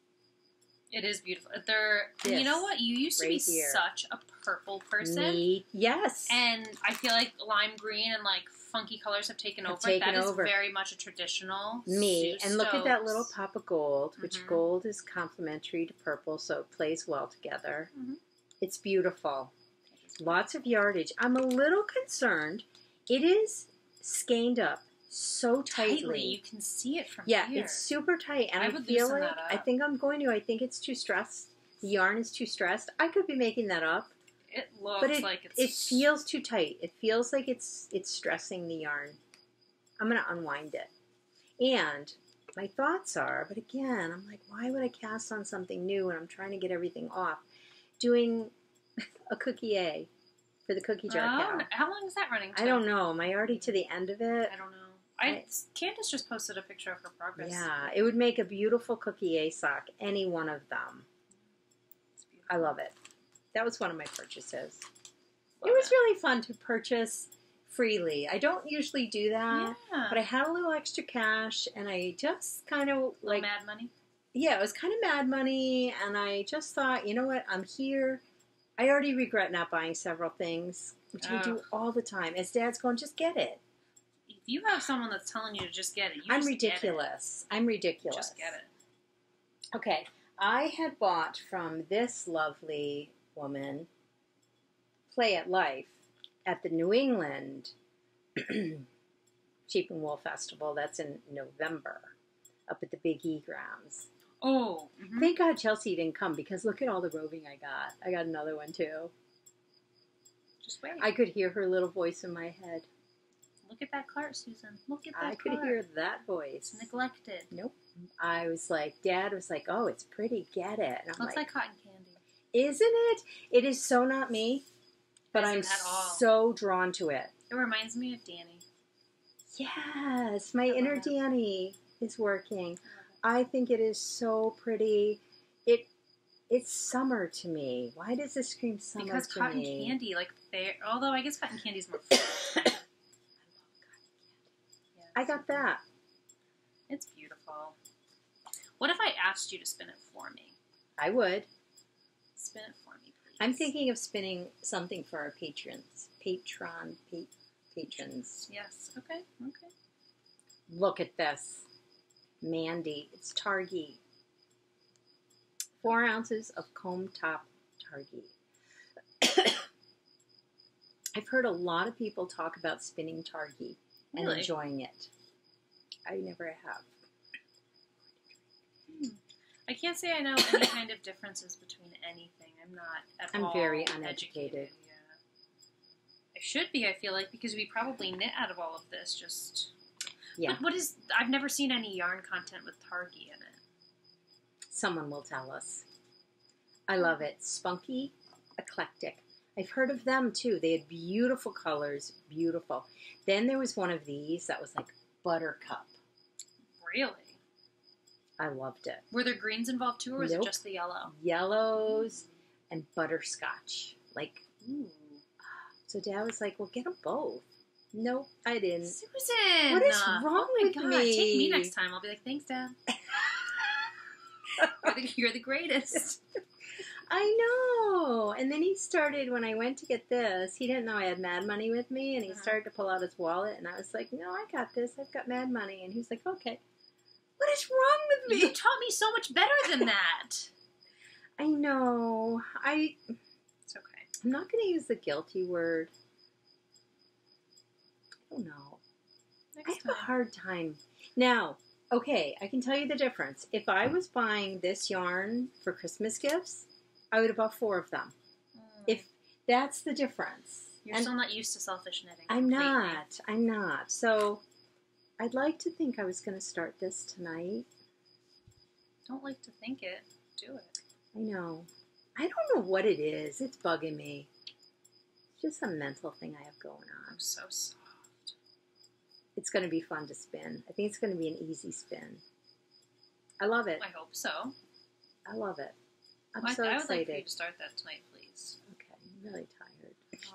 It is beautiful. They're, and you This, know what? You used to right be here. such a purple person. Me, yes. And I feel like lime green and like funky colors have taken Have over. taken that is over. very much a traditional Me. Sue And look at that Stokes. little pop of gold, which Mhm. gold is complementary to purple, so it plays well together. Mhm. It's beautiful. Lots of yardage. I'm a little concerned. It is skeined up so tightly. tightly. You can see it from Yeah, here. it's super tight, and I I, would feel loosen like that I up. think I'm going to. I think it's too stressed. The yarn is too stressed. I could be making that up, It looks but it like it's. it feels too tight. It feels like it's it's stressing the yarn. I'm gonna unwind it, and my thoughts are. But again, I'm like, why would I cast on something new when I'm trying to get everything off? Doing a cookie A for the cookie jar Oh, cow. no. How long is that running? I don't know. Am I already to the end of it? I don't know. I, I- Candace just posted a picture of her progress. Yeah, it would make a beautiful cookie A sock. Any one of them. It's beautiful. I love it. That was one of my purchases. Love It was it. really fun to purchase freely. I don't usually do that, Yeah. but I had a little extra cash, and I just kind of like, Mad money. yeah, it was kind of mad money, and I just thought, you know what, I'm here. I already regret not buying several things, which I do Ugh. all the time. As Dad's going, just get it. If you have someone that's telling you to just get it, you I'm just ridiculous. I'm Get it. ridiculous. Just get it. Okay, I had bought from this lovely woman, Play at Life, at the New England Sheep and Wool Festival. That's in November, up at the Big E grounds. Oh. mhm. Thank God Chelsea didn't come, because look at all the roving I got. I got another one too. Just wait. I could hear her little voice in my head. Look at that cart, Susan. Look at that I could cart. hear that voice. It's neglected. Nope. I was like, Dad was like, oh, it's pretty, get it. And I'm Looks like, cotton candy. isn't it? It is so not me, but I'm Isn't at all. so drawn to it. It reminds me of Danny. Yes, my I love inner it. Danny is working. I love I think it is so pretty. It it's summer to me. Why does this scream it. summer Because to cotton me? candy, like, they although I guess cotton candy's more fun. Yeah, I got that. It's beautiful. What if I asked you to spin it for me? I would. Spin it for me, please. I'm thinking of spinning something for our patrons. Patron, pa- patrons. Yes. Okay. Okay. Look at this. Mandy. It's Targhee. Four ounces of comb top Targhee. I've heard a lot of people talk about spinning Targhee and Really? enjoying it. I never have. Hmm. I can't say I know any kind of differences between anything. I'm not at I'm all very educated. uneducated. Yeah. I should be, I feel like, because we probably knit out of all of this. Just Yeah, But what is? I've never seen any yarn content with Targhee in it. someone will tell us. I love it. Spunky, eclectic. I've heard of them too. They had beautiful colors, beautiful. Then there was one of these that was like buttercup. Really? I loved it. Were there greens involved too, or was Nope. it just the yellow? Yellows and butterscotch. Like, Ooh. so Dad was like, well, get them both. Nope, I didn't. Susan! What is Uh, wrong oh my with God. me? Take me next time. I'll be like, thanks, Dad. you're, the, you're the greatest. I know. And then he started, when I went to get this, he didn't know I had Mad Money with me, and he Uh-huh. started to pull out his wallet, and I was like, no, I got this. I've got Mad Money. And he was like, okay. What is wrong with You me? taught me so much better than that. I know. I, It's okay. I'm not going to use the guilty word. I don't know. I Next have a time. hard time. Now, okay, I can tell you the difference. If I was buying this yarn for Christmas gifts, I would have bought four of them. Mm. If that's the difference. You're And still not used to selfish knitting. I'm completely. not. I'm not. So I'd like to think I was going to start this tonight. Don't like to think it. Do it. I know. I don't know what it is. It's bugging me. It's just a mental thing I have going on. I'm so soft. It's going to be fun to spin. I think it's going to be an easy spin. I love it. I hope so. I love it. I'm I, so I would like for you excited. to start that tonight, please. Okay, I'm really tired.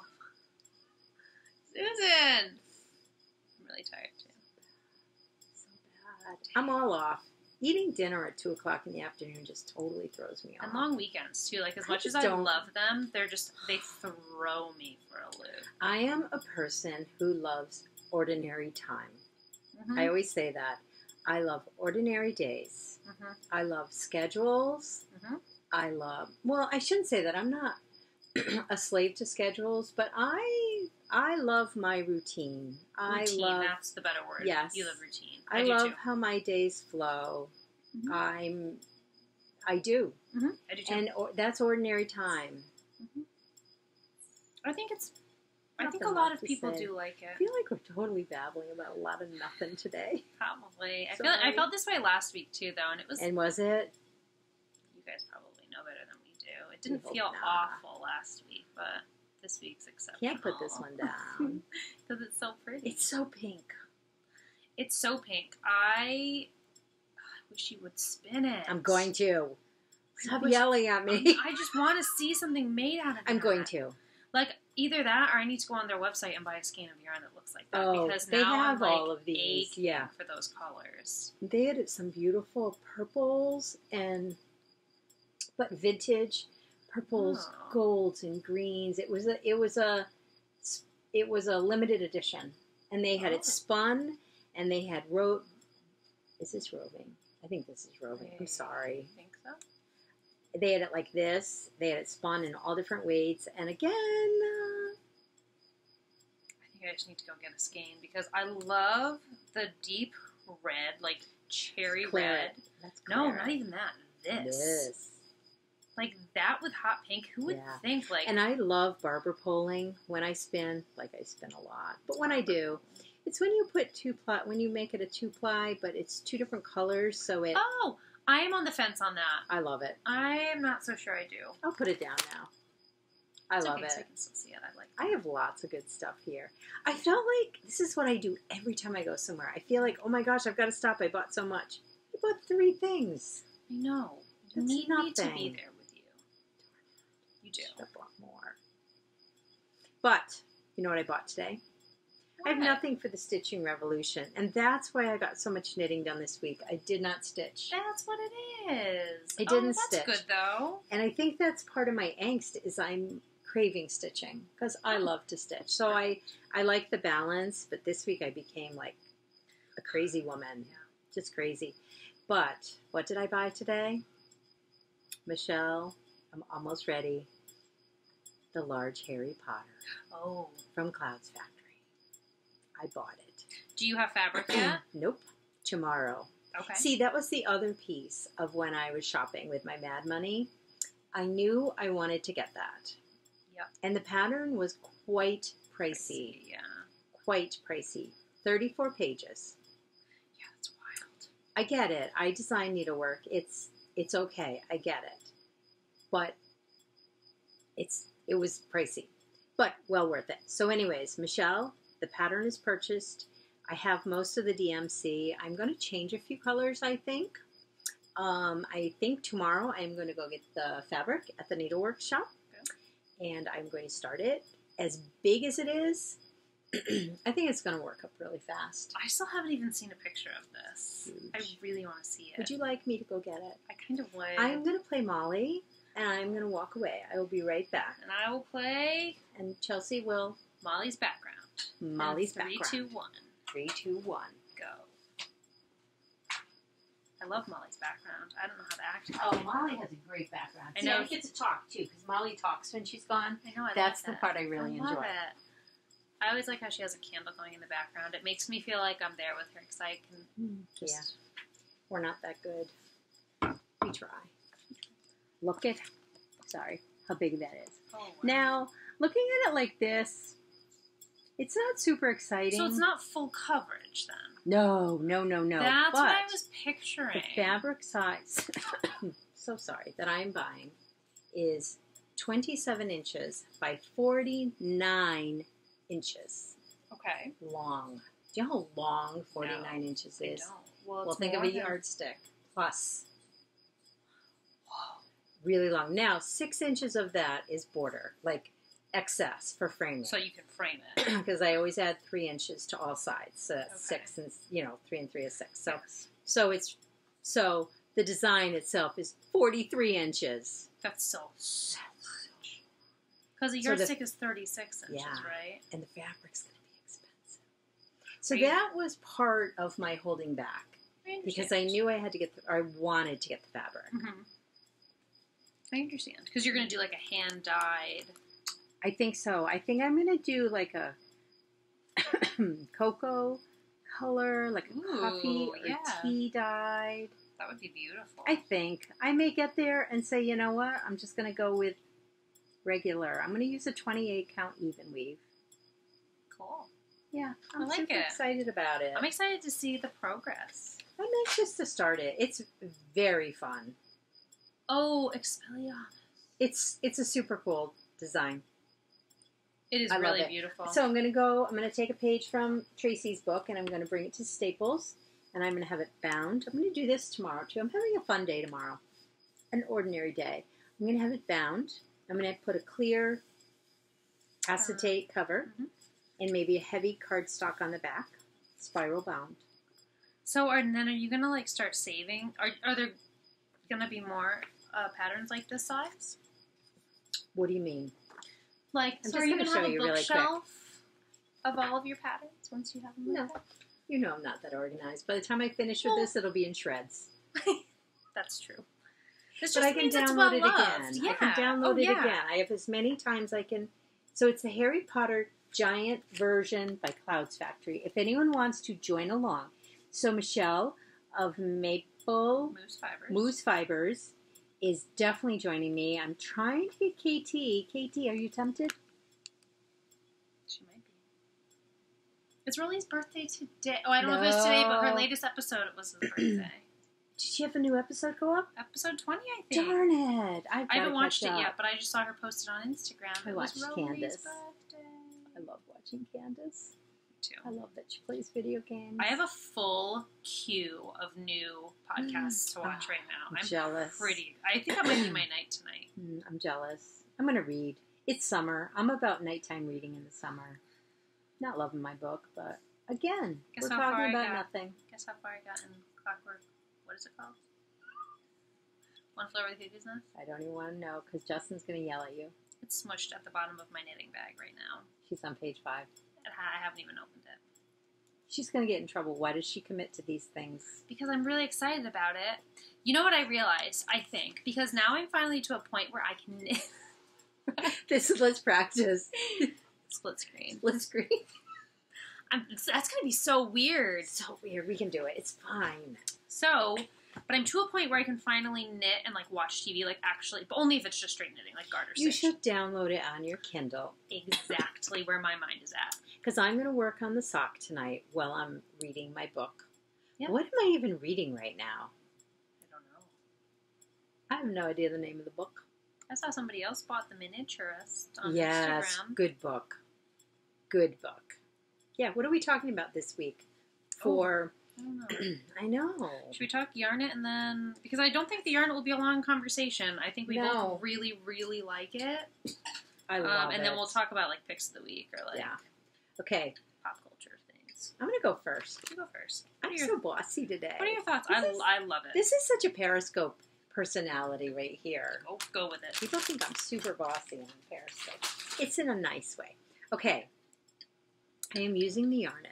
Susan! I'm really tired, too. So bad. I'm all off. Eating dinner at two o'clock in the afternoon just totally throws me off. And long weekends, too. Like, as I much as just I don't- love them, they're just, they throw me for a loop. I am a person who loves ordinary time. Mm-hmm. I always say that. I love ordinary days. Mm-hmm. I love schedules. Mhm. I love, well, I shouldn't say that. I'm not a slave to schedules, but I I love my routine. Routine, I love that's the better word. Yes. You love routine. I, I, do, love too. how my days flow. Mhm. I'm I do. Mm-hmm. I do, too. And or, that's ordinary time. I think it's, I think a Nothing lot left of to people say. do like I it. feel like we're totally babbling about a lot of nothing today. Probably. I feel I Sorry. felt this way last week, too, though, and it was, And was it? you guys probably know better than we do. It didn't hope feel not. awful last week, but this week's acceptable. Can't put this one down. Because it's so pretty. It's so pink. It's so pink. I, I wish you would spin it. I'm going to. Stop wish- yelling at me. I just want to see something made out of it. I'm going to. Like, either that or I need to go on their website and buy a skein of yarn that looks like that. Oh, because they now have I'm, like, all of these, aching yeah. for those colors. They had some beautiful purples and, but vintage purples, Oh. golds, and greens. It was a, it was a, it was a limited edition, and they had Oh. it spun, and they had ro. Is this roving? I think this is roving. I'm sorry. I think so. They had it like this. They had it spun in all different weights, and again, uh, I think I just need to go get a skein because I love the deep red, like cherry claret. red. That's No, claret. not even that. This. This. Like that with hot pink. Who would Yeah. think like And I love barber poling when I spin. Like I spin a lot, but when I do, it's when you put two ply. When you make it a two ply, but it's two different colors, so it. Oh, I am on the fence on that. I love it. I am not so sure I do. I'll put it down now. I It's love okay, it. So I can still see it. I like. I have lots of good stuff here. I felt like this is what I do every time I go somewhere. I feel like, oh my goch, I've got to stop. I bought so much. I bought three things. I know. You That's need me to be nothing. there with you. You do. Should have bought more. But you know what I bought today? I have What? nothing for the stitching revolution, and that's why I got so much knitting done this week. I did not stitch. That's what it is. I oh, didn't that's stitch. good though. And I think that's part of my angst is I'm craving stitching because I love to stitch. So I, I like the balance, but this week I became like a crazy woman. Yeah. Just crazy. But what did I buy today? Michelle, I'm almost ready. The large Harry Potter Oh. from Clouds Factory. I bought it. Do you have fabric yet? Nope. Tomorrow. Okay. See, that was the other piece of when I was shopping with my Mad Money. I knew I wanted to get that. Yep. And the pattern was quite pricey. Yeah. Quite pricey. thirty-four pages. Yeah, that's wild. I get it. I design needlework. It's it's okay. I get it. But it's it was pricey. But well worth it. So anyways, Michelle, the pattern is purchased. I have most of the D M C. I'm going to change a few colors, I think. Um, I think tomorrow I'm going to go get the fabric at the needlework shop, and I'm going to start it. As big as it is, I think it's going to work up really fast. I still haven't even seen a picture of this. Huge. I really want to see it. Would you like me to go get it? I kind of would. I'm going to play Molly, and I'm going to walk away. I will be right back. And I will play And Chelsea will Molly's background. Molly's And three, background. two, one, Three, two, one. go. I love Molly's background. I don't know how to act. Oh, Molly has a great background. I See, know. I get to talk too because Molly talks when she's gone. I know. I That's like the that. part I really I love enjoy. it. I always like how she has a candle going in the background. It makes me feel like I'm there with her because I can just. Yeah, we're not that good. We try. Look at, sorry, how big that is. Oh, wow. Now, looking at it like this, it's not super exciting. So it's not full coverage then. No, no, no, no. That's but what I was picturing. the fabric size, so sorry, that I'm buying is twenty-seven inches by forty-nine inches Okay. long. Do you know how long forty-nine No, inches I is? don't. Well, it's Well, think of more a than- yardstick plus. Really long. Now, six inches of that is border, like excess for framing. So you can frame it. Because I always add three inches to all sides. So that's Okay. six and, you know, three and three is six. So, Yes. so it's, so the design itself is forty-three inches. That's so, so much. Because a So the- yardstick is thirty-six inches, Yeah. right? And the fabric's going to be expensive. So Are you- that was part of my holding back. Because I knew I had to get, the, or I wanted to get the fabric. Mm-hmm. I understand. Because you're going to do like a hand-dyed. I think so. I think I'm going to do like a cocoa color, like a Ooh, coffee or yeah. tea dyed. That would be beautiful. I think. I may get there and say, you know what? I'm just going to go with regular. I'm going to use a twenty-eight count even weave. Cool. Yeah, I'm I like super it. excited about it. I'm excited to see the progress. I'm anxious to start it. It's very fun. Oh, Expelliarmus. It's it's a super cool design. It is I love really it. beautiful. So I'm going to go, I'm going to take a page from Tracy's book and I'm going to bring it to Staples and I'm going to have it bound. I'm going to do this tomorrow too. I'm having a fun day tomorrow. An ordinary day. I'm going to have it bound. I'm going to put a clear acetate cover Mhm. and maybe a heavy cardstock on the back. Spiral bound. So, are, and then are you going to like start saving? Are, are there going to be more uh, patterns like this size? What do you mean? Like, I'm so just are you gonna going to have show a you really quick. bookshelf of all of your patterns once you have them? No. like that? You know I'm not that organized. By the time I finish with Well- this, it'll be in shreds. That's true. This But just I can means it's download well it loved. again. Yeah. I can download oh, it yeah. again. I have as many times I can. So it's the Harry Potter giant version by Clouds Factory. If anyone wants to join along. So Michelle of Maple Moose fibers. Moose Fibers is definitely joining me. I'm trying to get K T. K T, are you tempted? She might be. It's Rolly's birthday today. Oh, I don't know if it's today, but her No. latest episode, it was his birthday. Did she have a new episode go up? Episode twenty, I think. Darn it. I've I haven't gotta watched catch it up. yet, but I just saw her posted on Instagram. I it watched was Rolly's Candace. birthday. I love watching Candace. Too. I love that she plays video games. I have a full queue of new podcasts to watch Oh, right now. I'm I'm jealous. pretty. I think that might be my night tonight. Mm, I'm jealous. I'm going to read. It's summer. I'm about nighttime reading in the summer. Not loving my book, but again, Guess we're how far talking I about got. nothing. Guess how far I got in Clockwork. What is it called? One Floor with Cuckoo's Nest? I don't even want to know because Justin's going to yell at you. It's smushed at the bottom of my knitting bag right now. She's on page five. And I haven't even opened it. She's going to get in trouble. Why does she commit to these things? Because I'm really excited about it. You know what I realized, I think? Because now I'm finally to a point where I can knit This is let's practice. split screen. Split screen. I'm, that's going to be so weird. It's so weird. We can do it. It's fine. So, but I'm to a point where I can finally knit and like watch T V, like actually, but only if it's just straight knitting, like garter You stitch. should download it on your Kindle. Exactly where my mind is at. Because I'm going to work on the sock tonight while I'm reading my book. Yep. What am I even reading right now? I don't know. I have no idea the name of the book. I saw somebody else bought The Miniaturist on Yes, Instagram. good book. Good book. Yeah, what are we talking about this week for I don't know. I know. Should we talk yarn it and then... Because I don't think the yarn it will be a long conversation. I think we No. both really, really like it. I love um, it. And then we'll talk about, like, picks of the week or, like, Yeah. Okay. pop culture things. I'm going to go first. You go first. What I'm are your, so bossy today. what are your thoughts? This I, is- I love it. This is such a Periscope personality right here. Go, go with it. People think I'm super bossy on Periscope. It's in a nice way. Okay. I am using the Yarn It.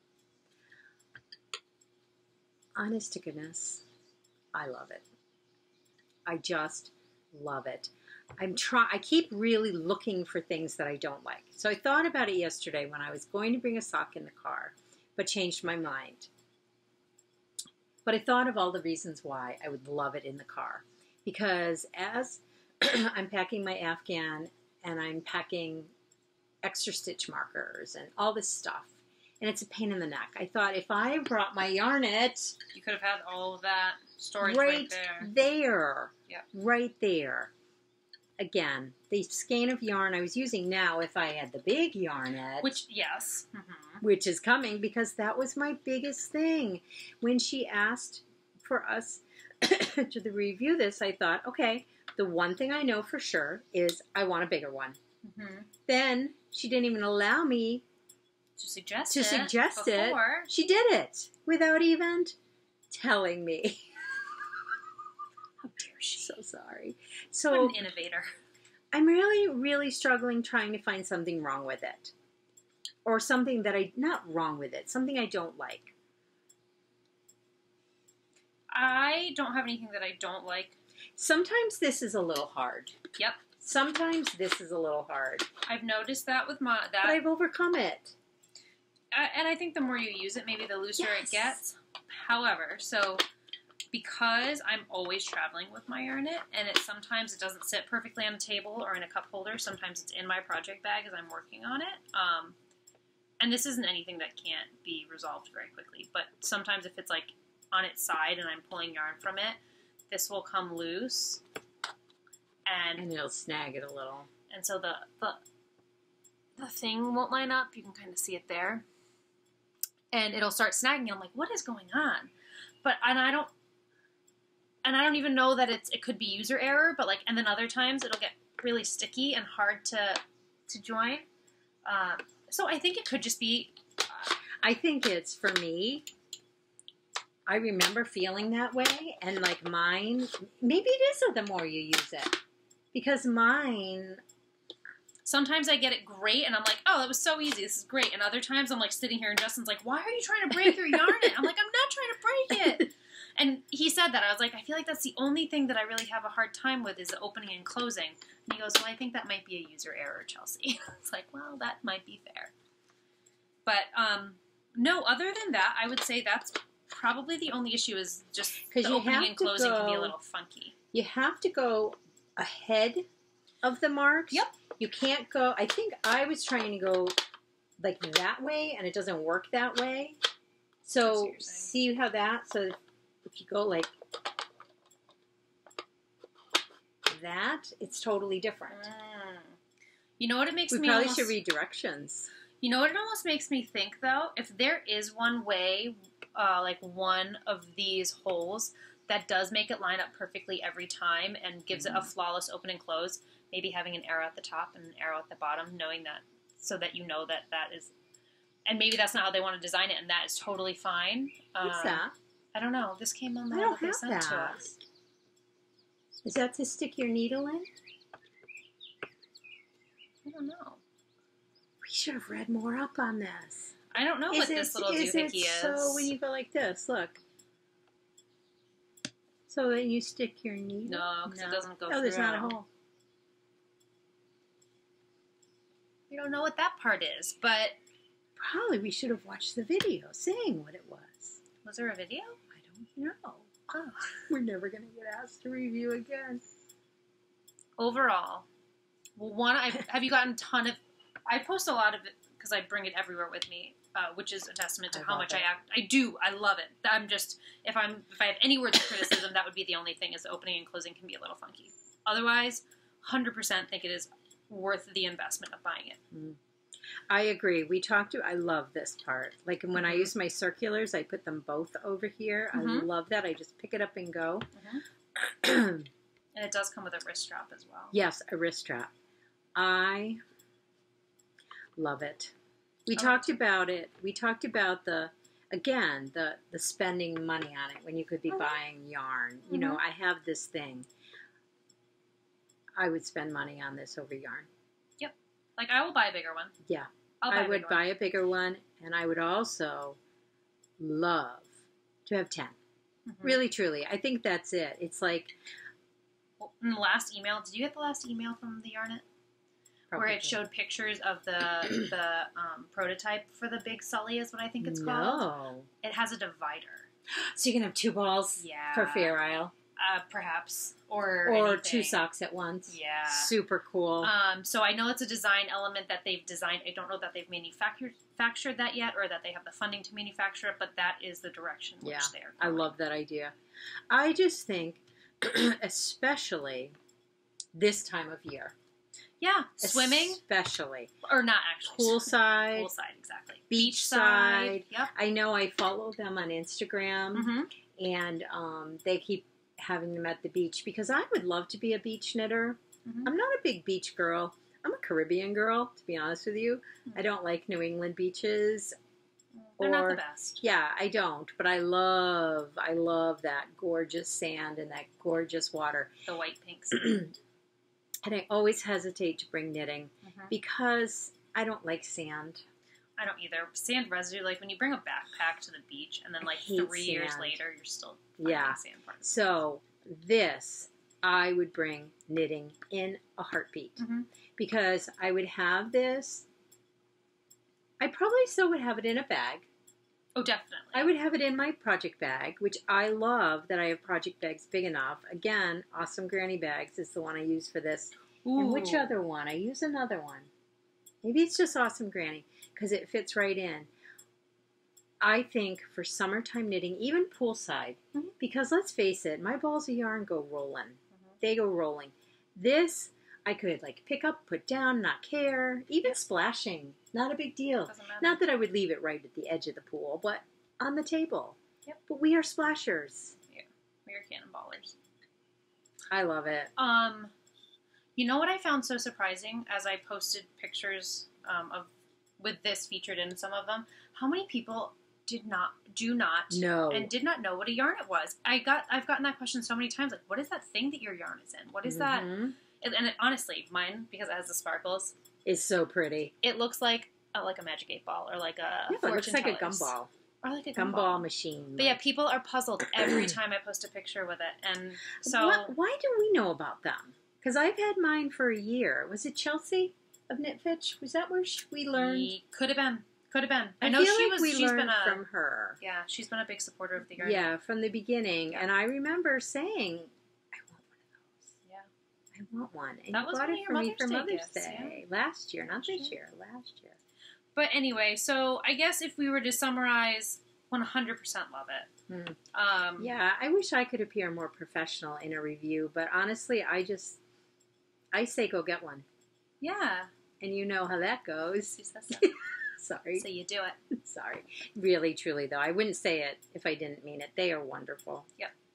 Honest to goodness, I love it. I just love it. I'm try. I keep really looking for things that I don't like. So I thought about it yesterday when I was going to bring a sock in the car, but changed my mind. But I thought of all the reasons why I would love it in the car. Because as I'm packing my Afghan and I'm packing extra stitch markers and all this stuff, and it's a pain in the neck, I thought if I brought my Yarn It You could have had all of that storage right, right there. there, Yep. right there. Again, the skein of yarn I was using now, if I had the big Yarn It, Which, yes. Mm-hmm. which is coming because that was my biggest thing. When she asked for us to the review this, I thought, okay, the one thing I know for sure is I want a bigger one. Mm-hmm. Then she didn't even allow me To suggest to it suggest before. it. She did it without even telling me. How dare she? So sorry. What So an innovator. I'm really, really struggling trying to find something wrong with it. Or something that I, not wrong with it, something I don't like. I don't have anything that I don't like. Sometimes this is a little hard. Yep. Sometimes this is a little hard. I've noticed that with my... that, But I've overcome it. I, and I think the more you use it, maybe the looser Yes. it gets. However, so... Because I'm always traveling with my Yarn It, and it sometimes it doesn't sit perfectly on a table or in a cup holder. Sometimes it's in my project bag as I'm working on it. Um, and this isn't anything that can't be resolved very quickly. But sometimes if it's like on its side and I'm pulling yarn from it, this will come loose. And And it'll snag it a little. and so the the the thing won't line up. You can kind of see it there, and it'll start snagging. And I'm like, what is going on? But and I don't. And I don't even know that it's it could be user error, but like, and then other times it'll get really sticky and hard to to join. Um, so I think it could just be. Uh, I think it's, for me, I remember feeling that way, and like mine, maybe it is the more you use it. Because mine, sometimes I get it great, and I'm like, oh, that was so easy. This is great. And other times I'm like sitting here, and Justin's like, why are you trying to break your yarn? It? I'm like, I'm not trying to break it. And he said that. I was like, I feel like that's the only thing that I really have a hard time with is the opening and closing. And he goes, well, I think that might be a user error, Chelsea. It's like, well, that might be fair. But, um, no, other than that, I would say that's probably the only issue is just the 'Cause you opening have and to closing can be a go- little funky. you have to go ahead of the marks. Yep. You can't go, I think I was trying to go like that way, and it doesn't work that way. I see So, what you're saying. see how that, so if you go like that, it's totally different. Mm. You know what it makes We me probably almost... should read directions. You know what it almost makes me think, though? If there is one way, uh, like one of these holes that does make it line up perfectly every time and gives Mm-hmm. it a flawless open and close, maybe having an arrow at the top and an arrow at the bottom, knowing that, so that you know that that is, and maybe that's not how they want to design it, and that is totally fine. What's Um, that? I don't know. This came on the I that don't they have sent to that. us. Is that to stick your needle in? I don't know. We should have read more up on this. I don't know what this little is doohickey it is. so when you go like this, look. So then you stick your needle? No, because it doesn't go Oh, there's not a through. hole. We don't know what that part is, but Probably we should have watched the video saying what it was. was there a video? I don't know. Oh. We're never going to get asked to review again. Overall, well, one, I have you gotten a ton of. I post a lot of it because I bring it everywhere with me, uh, which is a testament to I how love much it. I act. I do. I love it. I'm just if I'm if I have any words of criticism, that would be the only thing. Is the opening and closing can be a little funky. Otherwise, one hundred percent think it is worth the investment of buying it. I agree. We talked to, I love this part. Like when I Mhm. use my circulars, I put them both over here. I Mhm. love that. I just pick it up and go. Mhm. And it does come with a wrist strap as well. Yes, a wrist strap. I love it. We I talked love it. about it. We talked about the, again, the, the spending money on it when you could be Mhm. buying yarn. You know, Mhm. I have this thing. I would spend money on this over yarn. Like, I will buy a bigger one. Yeah. I'll buy I a would bigger buy one. a bigger one, and I would also love to have ten. Mhm. Really, truly. I think that's it. It's like... Well, in the last email, did you get the last email from the Yarnet? Where it probably. showed pictures of the the um, prototype for the Big Sully is what I think it's called. No. It has a divider. So you can have two balls Yeah. for Fair Isle. Uh, perhaps. Or Or anything. two socks at once. Yeah. Super cool. Um, so I know it's a design element that they've designed. I don't know that they've manufactured manufactured that yet or that they have the funding to manufacture it, but that is the direction in Yeah, which they are I going. love that idea. I just think, especially this time of year. Yeah. Swimming. Especially. Or not actually. Poolside. Poolside, exactly. Beachside. Yep. I know I follow them on Instagram, Mm-hmm. and um, they keep having them at the beach because I would love to be a beach knitter. Mhm. I'm not a big beach girl. I'm a Caribbean girl, to be honest with you. I don't like New England beaches. They're not Or- the best. Yeah, I don't, but I love, I love that gorgeous sand and that gorgeous water. The white pinks. And I always hesitate to bring knitting Mhm. because I don't like sand. I don't either. Sand residue, like when you bring a backpack to the beach and then I like hate three years sand. later you're still finding Yeah. sand particles. So this, I would bring knitting in a heartbeat Mhm. because I would have this. I probably still would have it in a bag. Oh, definitely. I would have it in my project bag, which I love that I have project bags big enough. Again, Awesome Granny Bags is the one I use for this. And which Ooh. other one? I use another one. Maybe it's just Awesome Granny because it fits right in. I think for summertime knitting, even poolside, Mhm. because let's face it, my balls of yarn go rolling. Mhm. They go rolling. This, I could like pick up, put down, not care. Even Yep. splashing, not a big deal. Doesn't matter. Not that I would leave it right at the edge of the pool, but on the table. Yep. But we are splashers. We're cannonballers. I love it. Um, you know what I found so surprising as I posted pictures um, of with this featured in some of them? How many people did not, do not, No. and did not know what a yarn it was? I got, I've gotten that question so many times. Like, what is that thing that your yarn is in? What is that? Mhm. And, and it, honestly, mine, because it has the sparkles, It's so pretty. it looks like a, like a magic eight ball or like a Yeah, it looks fortune like a tellers. gumball. Or like a Gumball gumball. machine. But yeah, people are puzzled every time I post a picture with it. And so... Why, why do we know about them? Because I've had mine for a year. Was it Chelsea of Knit Fitch? Was that where sh- we learned? He could have been. Could have been. I, I know feel she like was. we She's learned been a. from her. Yeah, she's been a big supporter of the yarn. Yeah, from the beginning. Yeah. And I remember saying, I want one of those. Yeah. I want one. And That you was bought one of it your for me Mother's for Day Mother's gifts, Day. Last year, not this Last year. Last year. But anyway, so I guess if we were to summarize, one hundred percent love it. Hmm. Um, Yeah, I wish I could appear more professional in a review, but honestly, I just, I say go get one. Yeah. And you know how that goes. She says so. Sorry. So you do it. Sorry. Really, truly, though. I wouldn't say it if I didn't mean it. They are wonderful.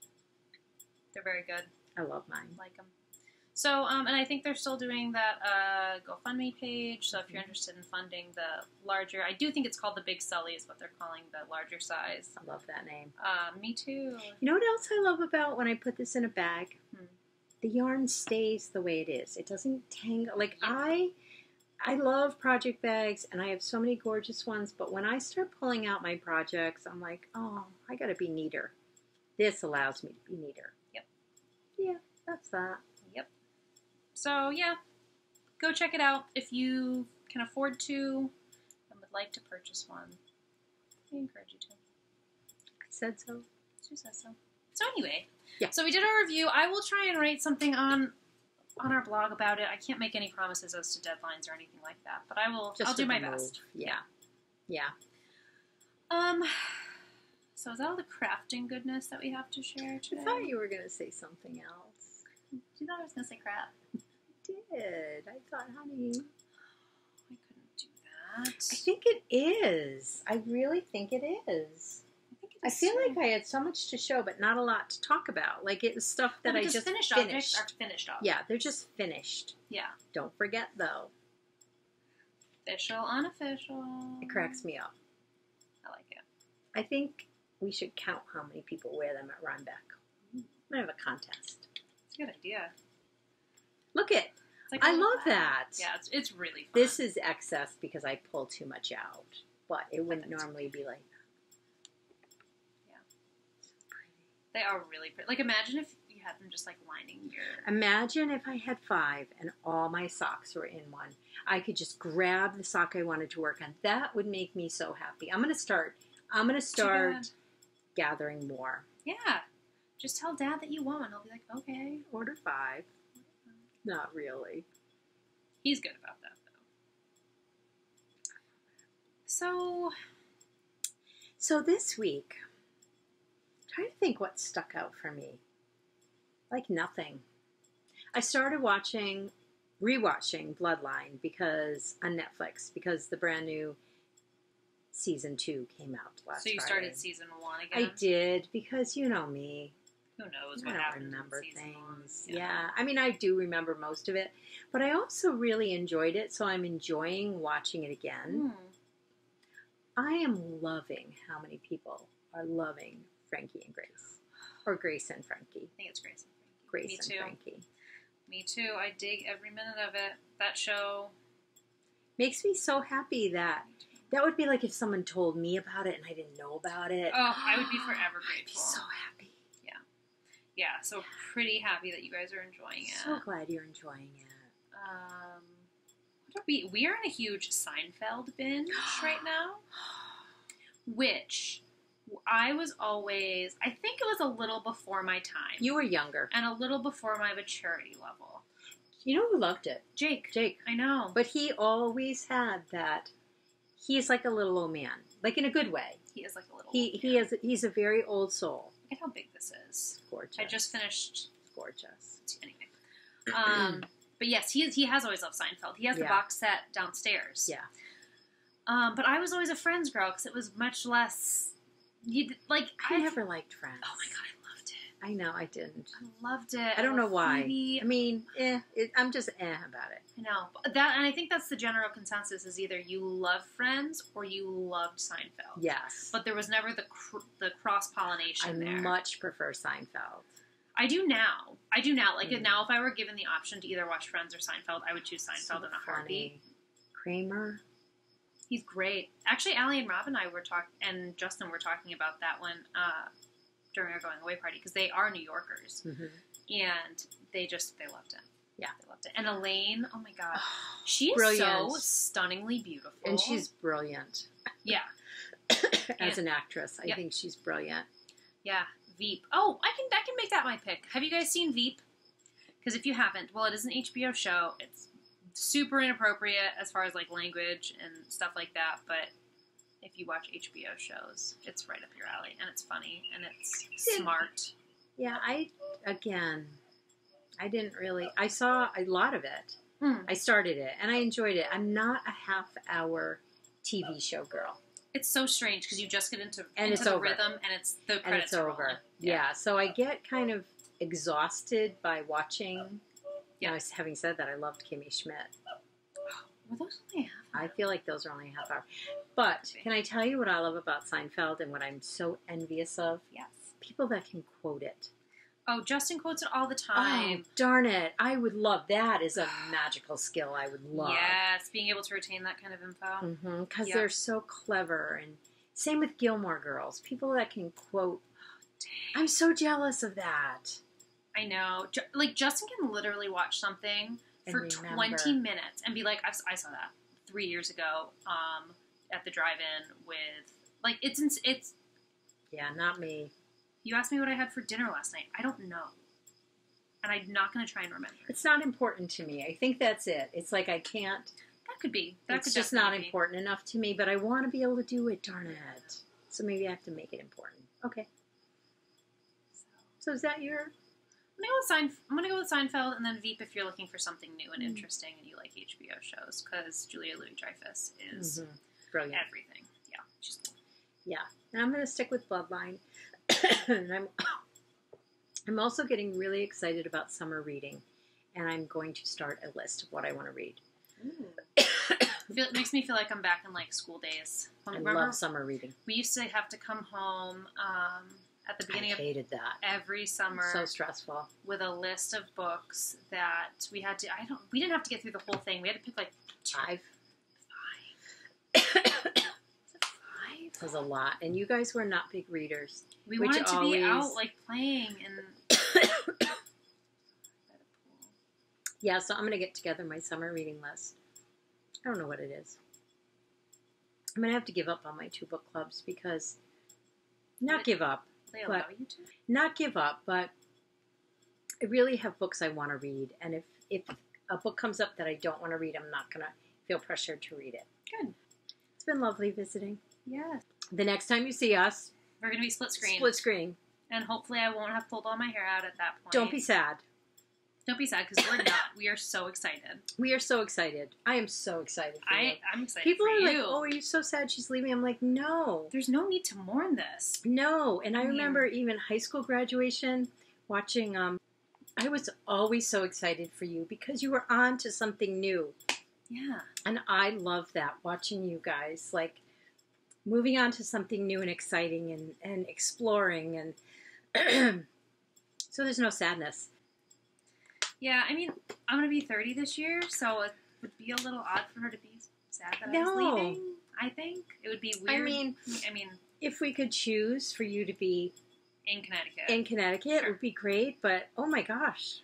They're very good. I love mine. Like them. So, um, and I think they're still doing that uh, GoFundMe page. So if you're interested in funding the larger, I do think it's called the Big Sully is what they're calling the larger size. I love that name. Uh, me too. You know what else I love about when I put this in a bag? Hmm. The yarn stays the way it is. It doesn't tangle. Like, Yeah. I... I love project bags, and I have so many gorgeous ones, but when I start pulling out my projects, I'm like, oh, I gotta be neater. This allows me to be neater. Yep. Yeah, that's that. Yep. So, yeah, go check it out if you can afford to and would like to purchase one. I encourage you to. I said so. Who says so? So anyway, Yeah. so we did our review. I will try and write something on on our blog about it. I can't make any promises as to deadlines or anything like that, but I will. Just I'll do for my the best. move. Yeah. Yeah. Um. So is that all the crafting goodness that we have to share today? I thought you were going to say something else. You thought I was gonna say crap? I did. I thought, honey. I couldn't do that. I think it is. I really think it is. I, think it I is feel too. like I had so much to show, but not a lot to talk about. Like, it was stuff that Well, I because just finished finished. objects are finished objects. Yeah, they're just finished. Yeah. Don't forget, though. Official, unofficial. It cracks me up. I like it. I think we should count how many people wear them at Rhinebeck. I'm going to have a contest. It's a good idea. Look it. It's like a I little love bag. that. Yeah, it's, it's really fun. This is excess because I pull too much out. But it wouldn't That's normally be like Yeah. so pretty. They are really pretty. Like, imagine if you had them just, like, lining your... Imagine if I had five and all my socks were in one. I could just grab the sock I wanted to work on. That would make me so happy. I'm going to start. I'm going to start gathering more. Yeah. Just tell Dad that you want one. He'll be like, okay. Order five. Not really. He's good about that, though. So, So this week, I'm trying to think what stuck out for me. Like nothing. I started watching, rewatching Bloodline because on Netflix because the brand new season two came out last so you Friday. started season one again? I did because you know me. Who knows I what don't happened remember in season things. one. Yeah, I mean I do remember most of it, but I also really enjoyed it, so I'm enjoying watching it again. Hmm. I am loving how many people are loving Frankie and Grace, or Grace and Frankie. I think it's Grace and Frankie. Grace Me and too. Frankie. Me too. I dig every minute of it. That show. Makes me so happy that that would be like if someone told me about it and I didn't know about it. Oh, I would be forever I'd be grateful. so happy. Yeah, so pretty happy that you guys are enjoying it. So glad you're enjoying it. Um, what are we? We are in a huge Seinfeld binge right now, which I was always. I think it was a little before my time. You were younger. and a little before my maturity level. You know who loved it? Jake. Jake. I know. But he always had that. He's like a little old man, like in a good way. He is like a little. He he is. He's a very old soul. Look at how big this is. Gorgeous. I just finished. Gorgeous. Anyway. Um, but yes, he is, he has always loved Seinfeld. He has the Yeah. box set downstairs. Yeah. Um, but I was always a Friends girl because it was much less. You like I I've- never liked Friends. Oh my god, I loved it. I know I didn't. I loved it. I don't know love why. Phoebe. I mean, eh, it, I'm just eh about it. I know But that, and I think that's the general consensus: is either you love Friends or you loved Seinfeld. Yes. But there was never the cr- the cross I pollination there. much prefer Seinfeld. I do now. I do now. Like Mm. now, if I were given the option to either watch Friends or Seinfeld, I would choose Seinfeld So in a heartbeat. funny. Kramer. He's great. Actually, Allie and Rob and I were talking, and Justin were talking about that one uh, during our going away party because they are New Yorkers, Mm-hmm. and they just they loved it. Yeah. They loved it. And Elaine, oh my god, she is Brilliant. so stunningly beautiful, And she's brilliant. yeah, As an actress, I Yep. think she's brilliant. yeah. Veep. Oh, I can I can make that my pick. Have you guys seen Veep? Because if you haven't, well, it is an H B O show. It's super inappropriate as far as like language and stuff like that, but if you watch H B O shows, it's right up your alley, and it's funny and it's smart. Yeah, I, again, I didn't really, I saw a lot of it. Hmm. I started it, and I enjoyed it. I'm not a half-hour T V show girl. It's so strange because you just get into, And into it's the over. rhythm and it's the And credits it's are over. rolling. Yeah. so I get kind of exhausted by watching. Yeah. Now, having said that, I loved Kimmy Schmidt. Were those only half? I feel like those are only a half hour. But can I tell you what I love about Seinfeld and what I'm so envious of? Yes. People that can quote it. Oh, Justin quotes it all the Oh, time. darn it. I would love that as a magical skill I would love. Yes, being able to retain that kind of info. Because Yeah. they're so clever. And same with Gilmore Girls. People that can quote. I'm so jealous of that. I know. Ju- Like, Justin can literally watch something And for remember. twenty minutes and be like, I, I saw that three years ago um, at the drive-in with, like, it's, ins- it's, Yeah, not me. you asked me what I had for dinner last night. I don't know. And I'm not going to try and remember. It's not important to me. I think that's it. It's like I can't. That could be. That it's could just not definitely be. important enough to me, but I want to be able to do it, darn it. So maybe I have to make it important. Okay. So is that your I'm gonna go with Sein- I'm gonna go with Seinfeld, and then Veep if you're looking for something new and interesting and you like H B O shows, because Julia Louis-Dreyfus is Mm-hmm. Brilliant. everything. Yeah, she's cool. Yeah, and I'm going to stick with Bloodline. and I'm, I'm also getting really excited about summer reading, and I'm going to start a list of what I want to read. Feel, it makes me feel like I'm back in like school days. I Remember, love summer reading. we used to have to come home um, at the I beginning of hated that. every summer So stressful. with a list of books that we had to. I don't. We didn't have to get through the whole thing. We had to pick like two, Five. five. Is it five? It was a lot, and you guys were not big readers. We Which wanted to be always- out like playing and. Yeah, so I'm going to get together my summer reading list. I don't know what it is. I'm going to have to give up on my two book clubs because, not But- give up, They allow But- you to. not give up, but I really have books I want to read. And if, if a book comes up that I don't want to read, I'm not going to feel pressured to read it. Good. It's been lovely visiting. Yes. The next time you see us, We're gonna be split screen, split screen. and hopefully I won't have pulled all my hair out at that point. Don't be sad. Don't be sad because we're not. We are so excited. We are so excited. I am so excited for you. I I'm excited. People for are like, you. oh, are you so sad she's leaving? I'm like, no. There's no need to mourn this. No, and I Yeah. remember even high school graduation, watching, um, I was always so excited for you because you were on to something new. Yeah. And I love that, watching you guys, like, moving on to something new and exciting and, and exploring. And so there's no sadness. Yeah, I mean, I'm going to be thirty this year, so it would be a little odd for her to be sad that I No. was leaving, I think. It would be weird. I mean, I mean, if we could choose for you to be in Connecticut. in Connecticut, it would be great, but oh my gosh.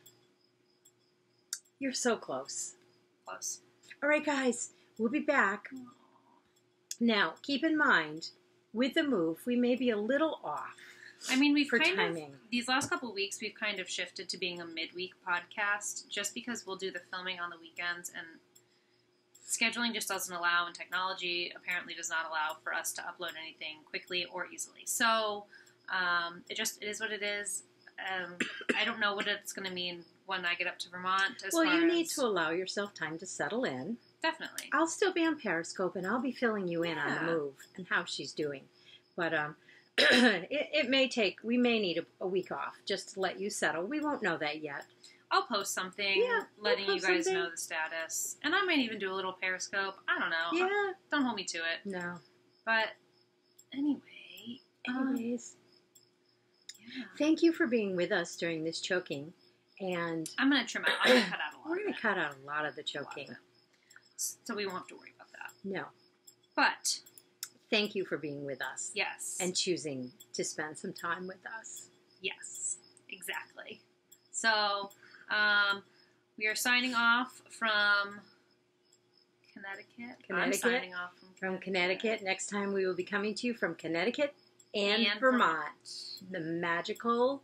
You're so close. Close. All right, guys, we'll be back. Now, keep in mind, with the move, we may be a little off. I mean, we've For kind timing. of, these last couple of weeks, we've kind of shifted to being a midweek podcast just because we'll do the filming on the weekends and scheduling just doesn't allow, and technology apparently does not allow for us to upload anything quickly or easily. So, um, it just, it is what it is. Um, I don't know what it's going to mean when I get up to Vermont. As Well, far you need as- to allow yourself time to settle in. Definitely. I'll still be on Periscope, and I'll be filling you in on Yeah. the move and how she's doing. But um, it, it may take, we may need a, a week off just to let you settle. We won't know that yet. I'll post something, Yeah, letting we'll you post guys something. know the status. And I might even do a little Periscope. I don't know. Yeah. Don't hold me to it. No. But anyway. uh, Anyways, yeah. thank you for being with us during this choking. And I'm going to trim out. I'm going to cut out a lot we're of going it. to cut out a lot of the A lot of choking. it. So we won't have to worry about that. No. But, Thank you for being with us. yes. And choosing to spend some time with us. Yes. Exactly. So, um, we are signing off from Connecticut. I'm Connecticut. signing off from From Connecticut. Next time we will be coming to you from Connecticut and, And Vermont. The magical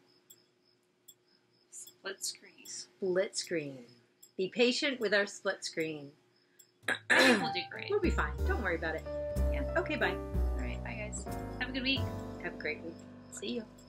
Split screen. split screen. Be patient with our split screen. I think we'll do great. We'll be fine. Don't worry about it. Yeah. Okay, bye. All right. Bye, guys. Have a good week. Have a great week. See you.